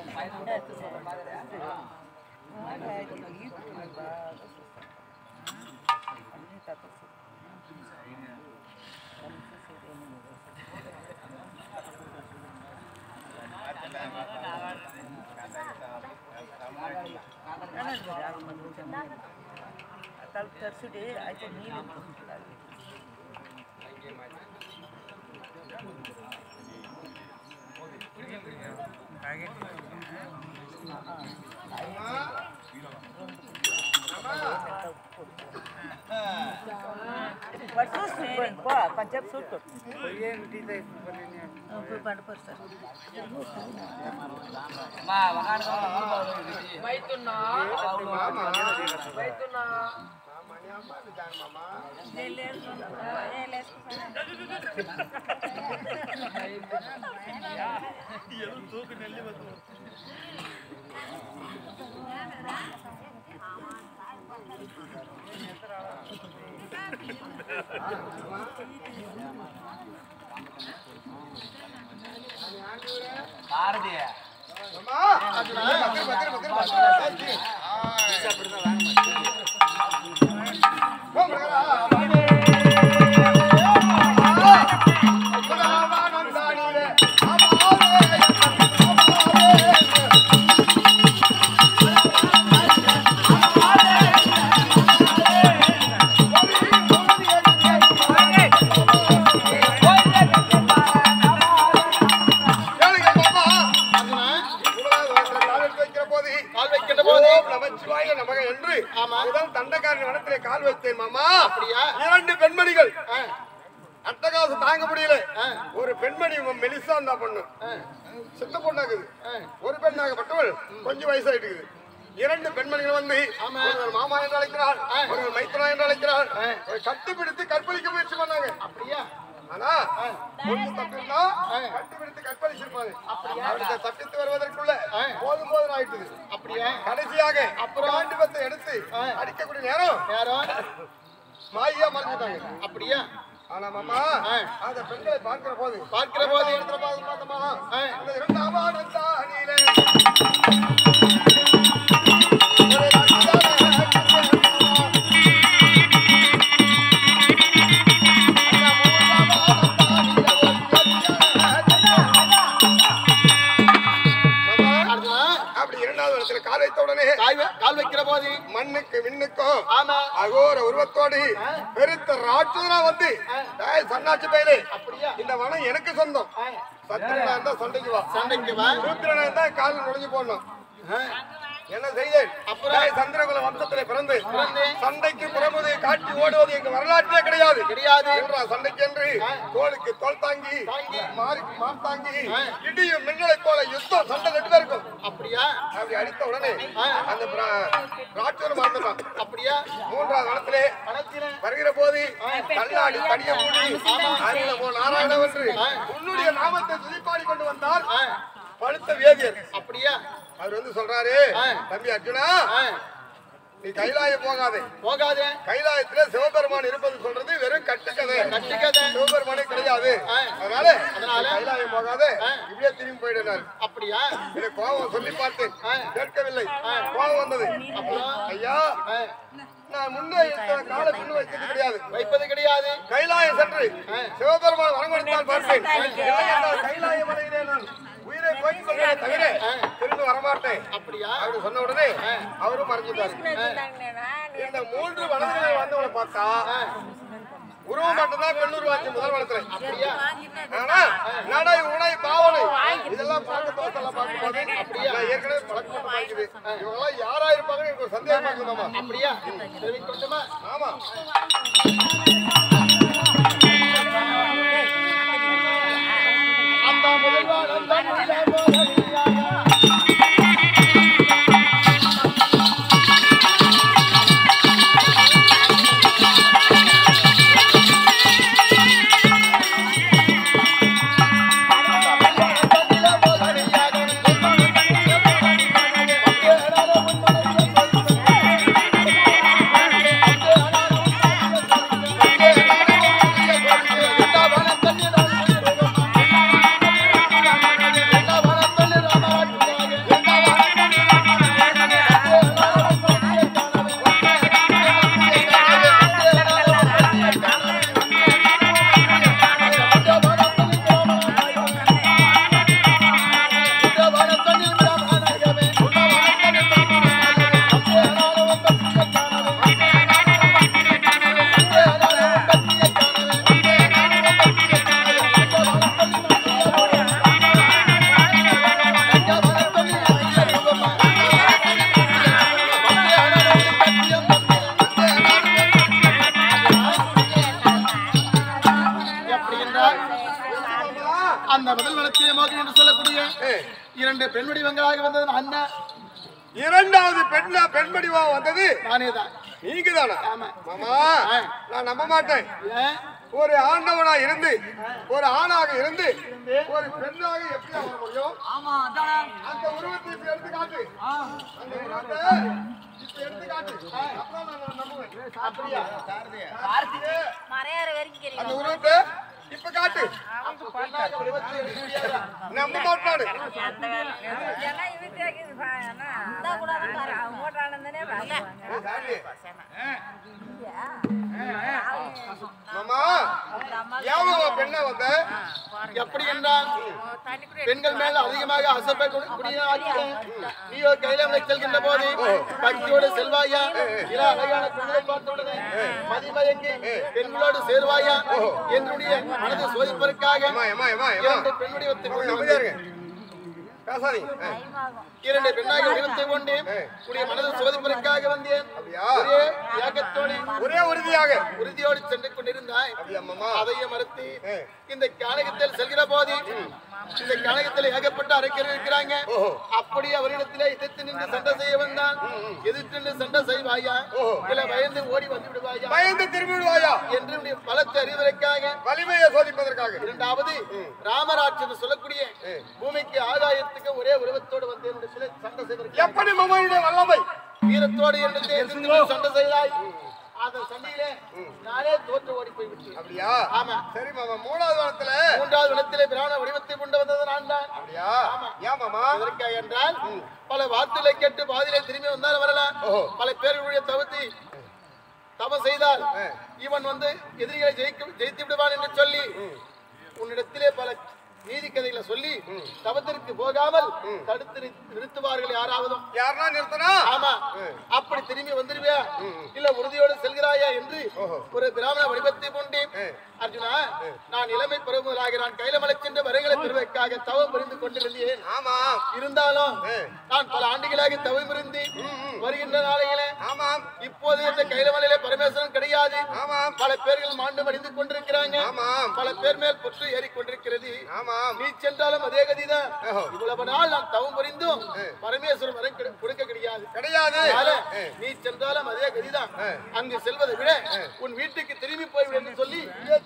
తలుపు తెరుచుడే అయితే నీళ్ళు కొంచెం సూట్ పండుకొస్తారు ஆ சந்தோஷம் தாங்க முடியல. ஒரு பெண்மணி மெலிசா இருந்தா பொண்ணு, சின்ன பொண்ணாக்குது. ஒரு பெண்ணாகப்பட்டவள் கொஞ்சம் வயசாயிட்டு. 2 பெண்மணிகள் வந்து ஒருவர் மாமா என்று அழைக்கிறார், ஒருவர் மைத்ரா என்று அழைக்கிறார். கட்டிப்பிடித்து கற்பழிக்க முயற்சி பண்ணாங்க. அப்படியா? ஆனா பொண்ணு தப்பிருந்தா கட்டிப்பிடித்து கற்பழிச்சிருப்பாங்க. அவருக்கு தப்பித்து வருவதற்குள்ள போதும் போதும் ஆயிட்டுது. அப்படியா? கடைசியாக அப்புறம் ஆண்டிபத்தை எடுத்து அடிக்கக்கூடிய நேரம் மாயா மறைஞ்சிட்டாங்க. அப்படியா? ஆனா மாமா அந்த பெண்களை பார்க்கிற போது பார்த்தோமா அந்த 2ஆம் ஆனந்தானிலே கால் வைக்கிற போது மண்ணுக்கு விண்ணுக்கும் அகோர உருவத்தோடு பெருத்த ராட்சதனா வந்து சன்னாட்சி பயிலே இந்த வனம் எனக்கு சொந்தம். சத்திரனா இருந்தா சண்டைக்கு வா, சூத்திரனா இருந்தா கால் நுழைஞ்சு போடணும். என்ன செய்தேன்? அப்புறம் சந்திரகுல வம்சத்திலே பிறந்து சண்டைக்கு புறமுது காட்டி ஓடுவது எங்க வரலாற்றே கிடையாது என்றா. சண்டைக்கு என்று தோளுக்கு தோல் தாங்கி மாறிக்கு மார் தாங்கி இடியும் மின்னலை போல யுத்தம் சண்டை 2 பேருக்கும். அப்படியா? அப்படி அடித்த உடனே அந்த ராட்சதன் மறந்துட்டான். அப்படியா? 3ஆவது வனத்திலே வருகிற போது கல்லாடி தடிய மூடி அருள நாராயண என்று உன்னுடைய நாமத்தை துதிப்பாடி கொண்டு வந்தார் பழுத்த வேதியர். அப்படியா? அவர் வந்து சொல்றாரு, தம்பி அர்ஜுனா, நீ கைலாயம் போகாதே. கைலாயத்துல சிவபெருமான் இருப்பது சொல்றது வெறும் கட்டுக்கதை. சிவபெருமானே கிடையாது. அதனால கைலாயம் போகாதே, இப்படியே திரும்பி போயிடுனாரு. அப்படியா? எனக்கு கோபம் சொல்லி பார்த்தேன், கேட்கவில்லை. கோபம் வந்தது. ஐயா, நான் முன்னே காலை பின்னு வைப்பது கிடையாது. கைலாயம் சென்று சிவபெருமான் வரங்கொடுத்தால் பார்ப்பேன். கைலாயம் அடைகிறேன், நான் உயிரை போய் சொல்றேன் தவிர திரும்ப வரமாட்டேன். அப்படியா? அப்படி சொன்ன உடனே அவரும் மறைஞ்சிட்டாரு. இந்த 3 வனங்களை வந்தவனை பார்த்தா உருவம் மட்டும்தான் பெண்ணுருவாச்சு முதல் வனத்துல. அப்படியா? ஆனா நடை உணை பாவனை இதெல்லாம் பார்க்கத்தோட்டெல்லாம் பார்க்கும்போது அப்படியா ஏற்கனவே பழக்கம் பாய்க்குது. இவங்கெல்லாம் யாரா இருப்பாங்கன்னு எனக்கு ஒரு சந்தேகம் பார்க்கணுமா? அப்படியா? தெரிவிக்கட்டுமா? ஆமா. அந்த முதல்வாள் அந்த அந்த முதல் வனத்திலே மோகினி என்று சொல்லக்கூடிய 2 பெண் வடிவங்களாக வந்தது அண்ணன். 2வது பெண்மடிவா வந்தது நானேதான். நீங்க தானா? மாமா, நான் நம்ப மாட்டேன். ஒரு ஆண்டவனா இருந்து ஒரு ஆணாக இருந்து ஒரு பெண்ணாக எப்படி ஆக முடியும்? அந்த உருவத்தை இப்ப எடுத்து காட்டு. அந்த உருவத்தை இப்ப எடுத்து காட்டு. அப்பதான் நான் நம்புவேன். அப்படியா? அந்த உருவத்தை இப்ப காட்டு. நம்ப மாட்டாடு. மாமா, எவ்வளவு பெண்ணா வந்த? எப்படி என்றால் பெண்கள் மேல அதிகமாக அசப்பை நீயோ கைலாமலை செல்கின்ற போது பக்தியோடு செல்வாயா, இள அழகான பெண்களை பார்த்தவுடனே மதிமயங்கி பெண்களோடு சேர்வாயா என்னுடைய மனதை சோதிப்பதற்காக பெண்ணுடைய பேசாதீங்க. இரண்டு பெண்ணாக வடிவத்தை கொண்டு உடைய மனதை சோதிப்பதற்காக வந்தேன். ஒரே ஏகத்தோடு ஒரே உறுதியோடு சென்று கொண்டிருந்தாய். அதையும் மறுத்து இந்த கானகத்தில் செல்கிற போது இந்த கானகத்தில் ஏகப்பட்ட அரக்கர்கள் இருக்கிறாங்க. அப்படி அவரிடத்திலே எதிர்த்து நின்று சண்டை செய்ய வந்தான். எதிர்த்து நின்று சண்டை செய்வாயா இல்ல பயந்து ஓடி வந்து விடுவாயா, பயந்து திரும்பி விடுவாயா என்று பலத்தை அறிவதற்காக வலிமையை சோதிப்பதற்காக. இரண்டாவது ராமராட்சி என்று சொல்லக்கூடிய பூமிக்கு ஆகாயத்துக்கு ஒரே உருவத்தோடு வந்து என்னுடைய சண்டை செய்வதற்கு எப்படி மாமாவுடைய வல்லமை வீரத்தோடு எதிர்த்து சண்டை செய்தாய். அந்த சண்டையிலே நானே தோற்று ஓடி போய்விட்டேன். அப்படியா? ஆமா. சரி மாமா. மூன்றாவது வனத்திலே பிராண வடிவத்தை கொண்டு வந்தது நான் தான். அப்படியா? ஏன் மாமா? எதற்காக என்றால் பல வார்த்தைகளை கேட்டு பாதியிலே திரும்பி வந்தால் வரலாம். பல பேர்களுடைய தவம் செய்தால் இவன் வந்து எதிரிகளை ஜெயித்து விடுவான் என்று சொல்லி உன்னிடத்திலே பல நீதி கதைகளை சொல்லி தவத்திற்கு போகாமல் தடுத்து நிறுத்துவார்கள். யாராவது நிறுத்தனா? ஆமா. அப்படி திரும்பி வந்துருவியா இல்ல உறுதியோடு செல்கிறாயா என்று ஒரு பிராமண வடிவத்தை கொண்டு அர்ஜுனா, நான் இளமை பருவலாக நான் கைலமலை சென்று வரங்களை பெறுவதற்காக தவம் புரிந்து கொண்டிருந்தேன். இருந்தாலும் நான் பல ஆண்டுகளாக தவம் இருந்து வருகின்ற நாளைகளே இப்போது இந்த கைலமலையில பரமேஸ்வரன் கிடையாது. பல பேர்கள் மாண்டு மடிந்து கொண்டிருக்கிறாங்க. பல பேர் மேல் புற்று ஏறி கொண்டிருக்கிறது. நீ சென்றாலும் அதே கதிதான். இவ்வளவு நாள் நான் தவம் புரிந்தும் பரமேஸ்வரன் வரை கொடுக்க கிடையாது. நீ சென்றாலும் அதே கதிதான். அங்கு செல்வதை விட உன் வீட்டுக்கு திரும்பி போய்விடு என்று சொல்லி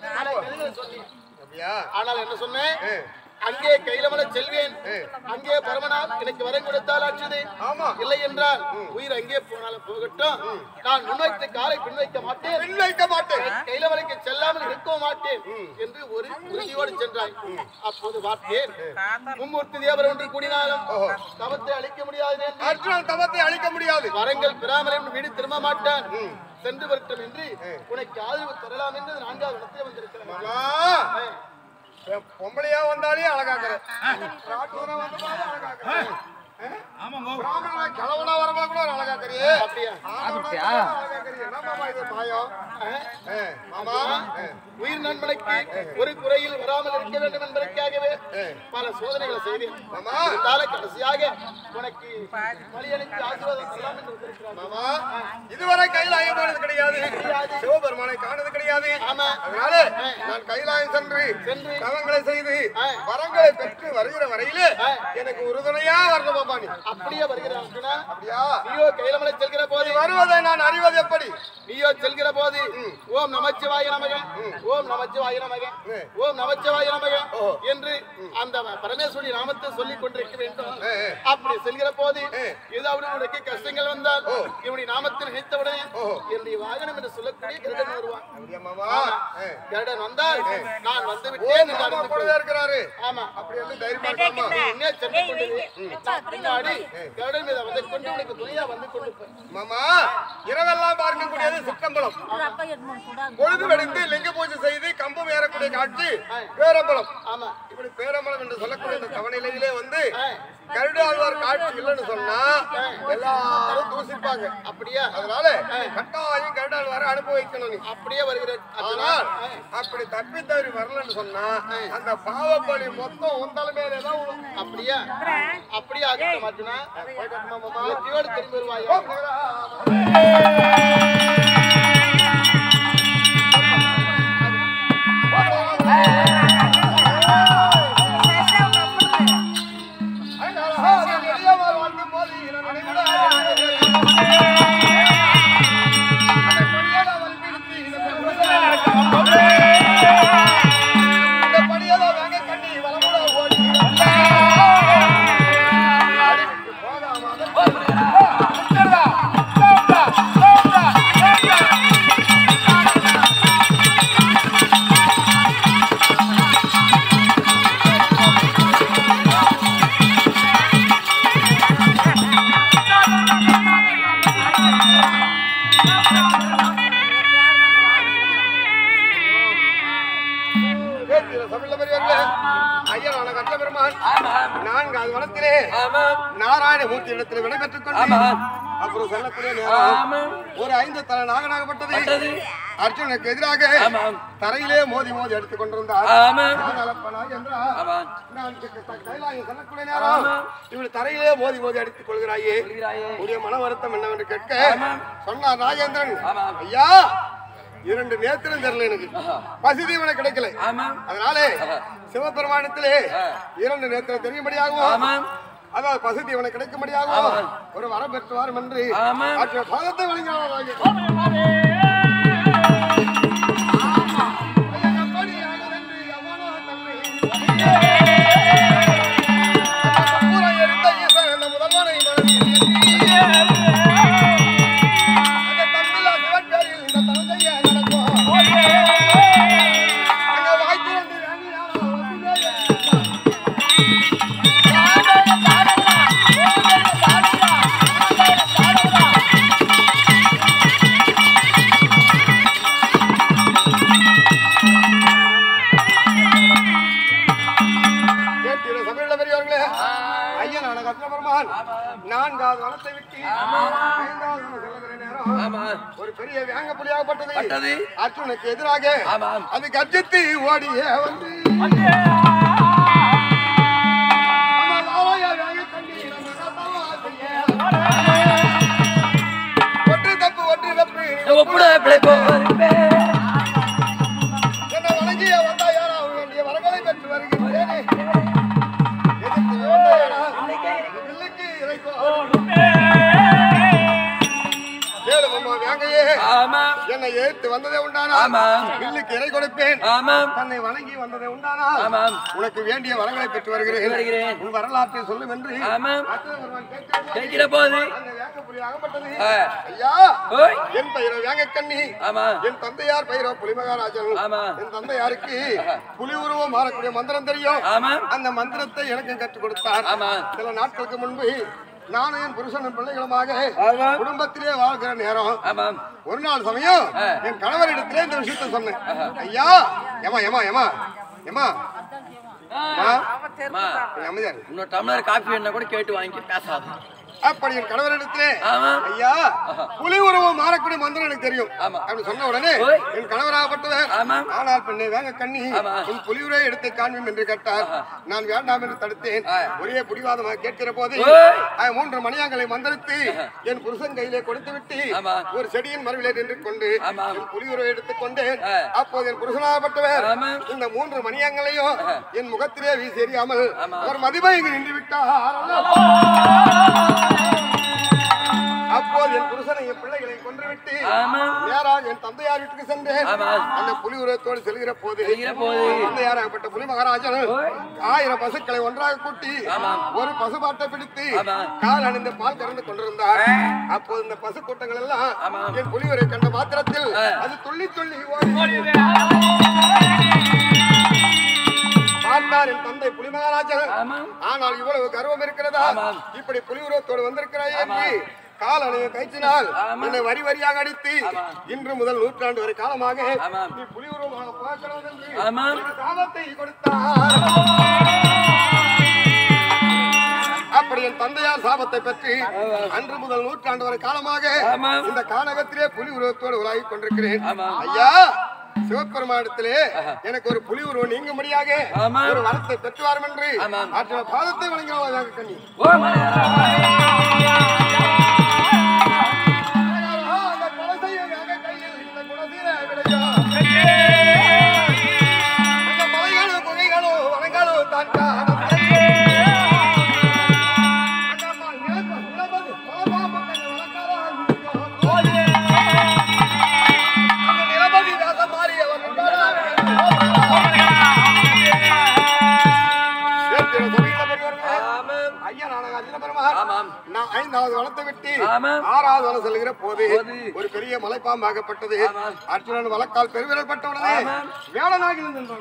ஆனால் என்ன சொன்னேன், அங்கே கைலமலை செல்வேன், அங்கே பரமனார் எனக்கு வரம் கொடுத்தால் ஆச்சுது. இல்லை என்றால் உயிர் அங்கே போனாலும் போகட்டும், நான் முன்வைத்த காலை பின்வைக்க மாட்டேன், கைலமலைக்கு செல்லாமல் இருக்க மாட்டேன் என்று ஒரு உறுதியோடு சென்றாய். அப்போது பார்த்தேன் மும்மூர்த்தி தேவர் ஒன்று கூடினாலும் தவத்தை அழிக்க முடியாது. வரங்கள் பெறாமல் வீடு திரும்ப மாட்டான், சென்று வரட்டும் என்று உனக்கு ஆதரவு தரலாம் என்று 4வது இடத்துல வந்திருக்கிறேன். பொம்பளையா வந்தாலே அழகாக்குறேன், கலவனா வரமா கூட அழகாக்குறியே. உயிர் நண்பனுக்கு ஒரு குறையில் வராமல் இருக்க வேண்டும் என்பதற்காகவே பல சோதனைகளை செய்தேன். கடைசியாக உனக்கு வழியளித்து ஆசீர்வாதம் செய்யலாம் என்று வந்திருக்கிறார். இதுவரை கைலாயமானது கிடையாது, சிவபெருமானை காணது கிடையாது. அதனால நான் கைலாயம் சென்று தவங்களை செய்து வரங்களை பெற்று வருகிற வரையிலே எனக்கு உறுதுணையா வரணும். அப்படியே வருகிறான். அப்படியா? நீயோ கைலமலை செல்கிற போது வருவதை நான் அறிவது எப்படி? நீயோ செல்கிற போது ஓம் நமச்சிவாய நமக, ஓம் நமச்சிவாய நமக, ஓம் நமச்சிவாய நமக என்று அந்த பரமேஸ்வரி நாமத்தை சொல்லிக் கொண்டிருக்க வேண்டும். அப்படி செல்கிற போது ஏதாவது உனக்கு கஷ்டங்கள் வந்தால் இவனுடைய நாமத்தில் நினைத்தவுடனே என்னுடைய வாகனம் என்று சொல்லக்கூடிய கருடன் வருவான். கருடன் வந்தால் நான் வந்து விட்டேன் இருக்கிறாரு. ஆமா. அப்படி வந்து தைரியமா என்ன சென்று கொண்டு பின்னாடி கருடன் மீது வந்து கொண்டு உனக்கு துணையா வந்து கொண்டு மாமா. இரவெல்லாம் பார்க்கக்கூடியது சிற்றம்பலம், பொழுது வெடித்து லிங்க பூஜை செய்து கம்பம் ஏறக்கூடிய காட்சி பேரம்பலம். ஆமா. இப்படி பேரம்பலம் என்று சொல்லக்கூடிய இந்த தவநிலையிலே வந்து கருடாழ்வார் காட்சி இல்லைன்னு சொன்னா எல்லாரும் தூசிப்பாங்க. அப்படியா? அதனால கட்டாயம் கருடாழ்வாரை அனுபவிக்கணும். நீ அப்படியே வருகிற. ஆனால் அப்படி தப்பி தவறி வரலன்னு சொன்னா அந்த பாவப்பழி மொத்தம் உந்தால மேலேதான். அப்படியா? அப்படியே ஆகிட்ட மாட்டுனா திரும்பி வருவாயா? நாராயணமூர்த்தி இடத்துல விடைபெற்றுக் கொண்டு அப்புறம் சொல்லக்கூடிய நேரம் ஒரு 5 தலை நாகனாகப்பட்டது. அர்ஜுனுக்கு எதிராக தரையிலே மோதி மோதி எடுத்துக் கொண்டிருந்தார். நான் கைலாயம் செல்லக்கூடிய நேரம் இப்படி தரையிலே மோதி மோதி அடித்துக் கொள்கிறாயே, உடைய மன வருத்தம் என்னவென்று கேட்க சொன்னார் ராஜேந்திரன், ஐயா 2 நேத்திரம் தெரியல, எனக்கு பசிதீவனை கிடைக்கல, அதனாலே சிவபெருமானத்திலே 2 நேத்திரம் தெரியும்படியாகவும் அதாவது பசுதீவனை கிடைக்கும்படியாகவும் ஒரு வரம் பெற்று வாரும் என்று பாதத்தை வழங்கினார். நான்காவது வனத்தை விட்டு 5வது செல்லுகிற நேரம் ஒரு பெரிய வேங்க புலியாகப்பட்டது அர்ஜுனுக்கு எதிராக அது கர்ஜித்து ஓடியே வந்து என்ன வணங்கிய வந்தா யாரா வேண்டிய வரங்களை பெற்று வருகிறேன். என்னை ஏற்று வந்ததே உண்டானா வில்லுக்கு இறை கொடுப்பேன், தன்னை வணங்கி வந்ததே உண்டானா உனக்கு வேண்டிய வரங்களை பெற்று வருகிறேன், உன் வரலாற்றை சொல்லும் என்று ஐயா என் பெயரோ வேங்கக்கண்ணி, என் தந்தையார் பெயரோ புலிமகாராஜன், என் தந்தையாருக்கு புலி உருவம் மாறக்கூடிய மந்திரம் தெரியும், அந்த மந்திரத்தை எனக்கு கற்றுக் கொடுத்தார். சில நாட்களுக்கு முன்பு நானும் என் புருஷனும் பிள்ளைகளுமாக குடும்பத்திலே வாழ்கிற நேரம் ஒரு நாள் சமயம் என் கணவரிடத்திலே இந்த விஷயத்தை சொன்னேன். ஐயா ஏமா ஏமா ஏமா ஏமா இன்னொரு டம்ளர் காபி வேணா கூட கேட்டு வாங்கி பேசாது. அப்படி என் கணவரிடத்திலே ஐயா புலி உருவம் மாறக்கூடிய மந்திரம் எனக்கு தெரியும் அப்படி சொன்ன உடனே என் கணவராகப்பட்டவர் ஆனால் பெண்ணை வேங்க கண்ணி உன் புலி உரை எடுத்து காண்போம் என்று கேட்டார். நான் வேண்டாம் என்று தடுத்தேன். ஒரே புடிவாதமாக கேட்கிற போது 3 மணியாங்களை மந்திரித்து என் புருஷன் கையிலே கொடுத்து விட்டு ஒரு செடியின் மறுவிலே நின்று கொண்டு என் புலி உரை எடுத்துக் கொண்டேன். அப்போது என் புருஷனாகப்பட்டவர் இந்த 3 மணியங்களையும் என் முகத்திலே வீசி எறியாமல் அவர் மதிமை நின்று விட்டார். அப்போது என் புருஷனை என் பிள்ளைகளை கொன்றுவிட்டு நேராக என் தந்தையார் வீட்டுக்கு சென்றேன். அந்த புலி உருவத்தோடு செல்கிற போது தந்தையாராகப்பட்ட புலி மகாராஜன் 1000 பசுக்களை ஒன்றாக கூட்டி ஒரு பசுபாட்டை பிடித்து கால் அணிந்து பால் கறந்து கொண்டிருந்தார். அப்போது இந்த பசு கூட்டங்கள் எல்லாம் என் புலி உரை கண்ட மாத்திரத்தில் அது துள்ளி துள்ளி ஓடி பார்த்தார் என் தந்தை புலி மகாராஜன். ஆனால் இவ்வளவு கர்வம் இருக்கிறதா, இப்படி புலி உருவத்தோடு வந்திருக்கிறாய் என்று காலனையை கைச்சினால் என்னை வரி வரியாக அடித்து இன்று முதல் 100 ஆண்டு வரை காலமாக நீ புலி உருவமாக பார்க்கிறது என்று சாபத்தை கொடுத்தார். அப்படி என் தந்தையார் சாபத்தை பற்றி அன்று முதல் 100 ஆண்டு வரை காலமாக இந்த கானகத்திலே புலி உருவத்தோடு உலாகிக் கொண்டிருக்கிறேன். ஐயா சிவபெருமானத்திலே எனக்கு ஒரு புலி உருவம் நீங்கும்படியாக ஒரு வரத்தை பெற்றுவாரும் என்று ஆற்ற பாதத்தை வழங்கினார் கண்ணி. மலைகளும் குகைகளும் வனங்களும் தாண்டா நான் 5வது வனத்தை விட்டு 6வது வனம் செல்கிற போது ஒரு பெரிய மலைப்பாம்பாகப்பட்டது. அர்ஜுனன் வழக்கால் பெருவிரல் பட்டவுடனே வேடனாகி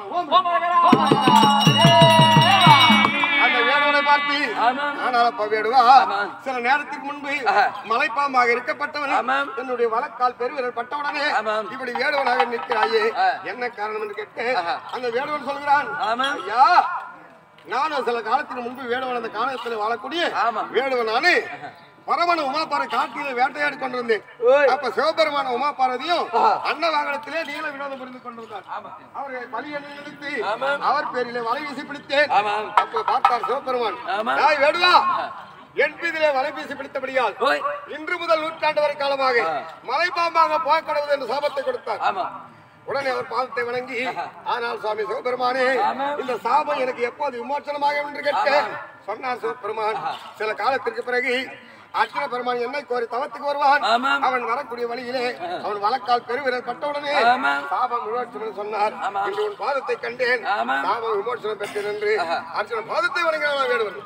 அந்த வேடனை பார்த்து ஆனால் வேடுவா சில நேரத்துக்கு முன்பு மலைப்பாம்பாக இருக்கப்பட்டவன் என்னுடைய வழக்கால் பெருவிரல் பட்டவுடனே இப்படி வேடுவனாக நிற்கிறாயே என்ன காரணம் என்று கேட்க அந்த வேடுவன் சொல்கிறான், ஐயா நானும் சில காலத்துக்கு முன்பு வேடுவன் அந்த காலத்தில் வாழக்கூடிய வேடுவன் நானு பரமன உமாபாறை காட்டிலே வேட்டையாடி கொண்டிருந்தேன். அப்ப சிவபெருமான உமாபாரதியும் அன்ன வாகனத்திலே நீல வினோதம் புரிந்து கொண்டிருந்தார். அவரை பலியை நிறுத்தி அவர் பேரிலே வலை வீசி பிடித்தேன். அப்ப பார்த்தார் சிவபெருமான், யாய் வேடுவா, என் மீதிலே வலை வீசி பிடித்தபடியால் இன்று முதல் நூற்றாண்டு வரை காலமாக மலைப்பாம்பாக போகக்கூடாது என்று சாபத்தை கொடுத்தார். உடனே அவர் பாதத்தை வணங்கி, ஆனால் சுவாமி சிவபெருமானே, இந்த சாபம் எனக்கு எப்போது விமோசனமாக என்று கேட்க சொன்னார் சிவபெருமான். சில காலத்திற்கு பிறகு அர்ஜுன பெருமான் என்னை கோரி தவத்துக்கு வருவான். அவன் வரக்கூடிய வழியிலே அவன் வழக்கால் பெருவிரல் பட்டவுடனே சாபம் விமோசனம் சொன்னார். இன்று உன் பாதத்தை கண்டேன், சாபம் விமோசனம் பெற்றேன் என்று அர்ஜுன பாதத்தை வணங்கினான் வேடுவன்.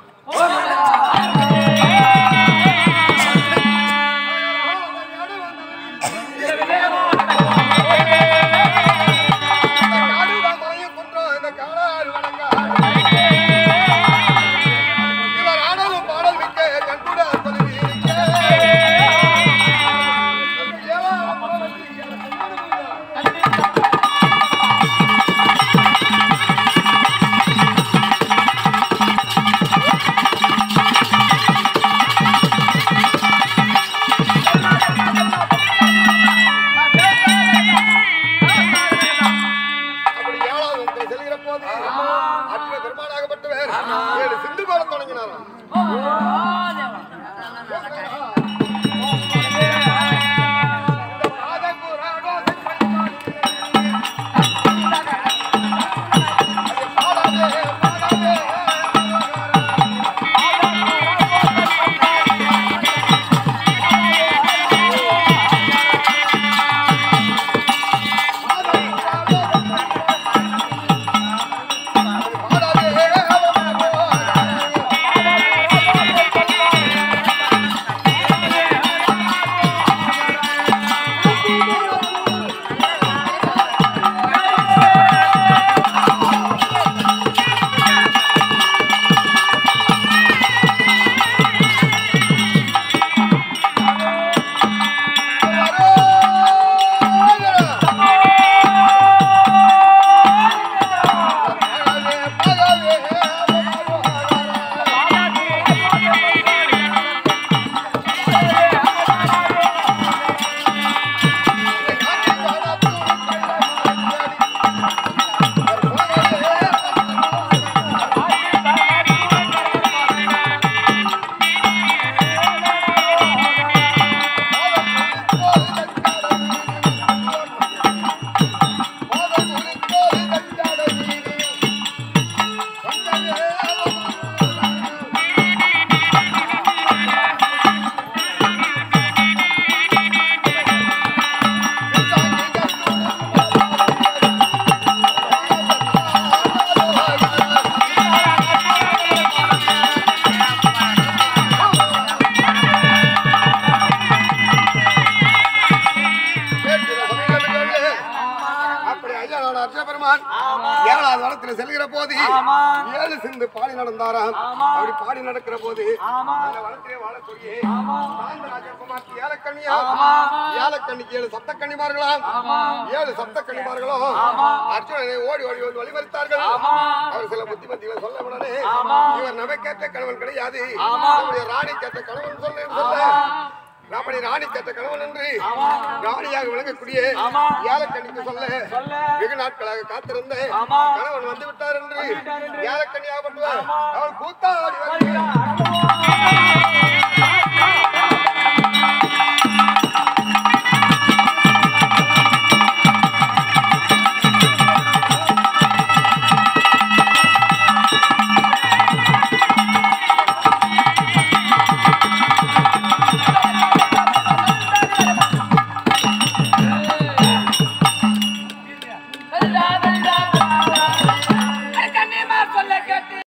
செல்கிற போது ஏழு சிந்து பாடி நடந்தாராம். அப்படி பாடி நடக்கிற போது அந்த வனத்திலே வாழக்கூடிய ஏலக்கண்ணியா, ஏலக்கண்ணிக்கு 7 சப்தக்கன்னிமார்களாம். 7 சப்தக்கன்னிமார்களும் அர்ஜுனனை ஓடி ஓடி வந்து வழிமறித்தார்கள். அவர் சில புத்திமதிகளை சொல்ல உடனே இவர் நமக்கேற்ற கணவன் கிடையாது, நம்முடைய ராணி கேட்ட கணவன் சொல்ல அப்படி ராணி கேட்ட கணவன் என்று ராணியாக விளங்கக்கூடிய ஏலக்கண்ணிக்கு சொல்ல வெகு நாட்களாக காத்திருந்த கணவன் வந்து விட்டார் என்று ஏலக்கண்ணியாகப்பட்டவர் அவள் கூத்தாடி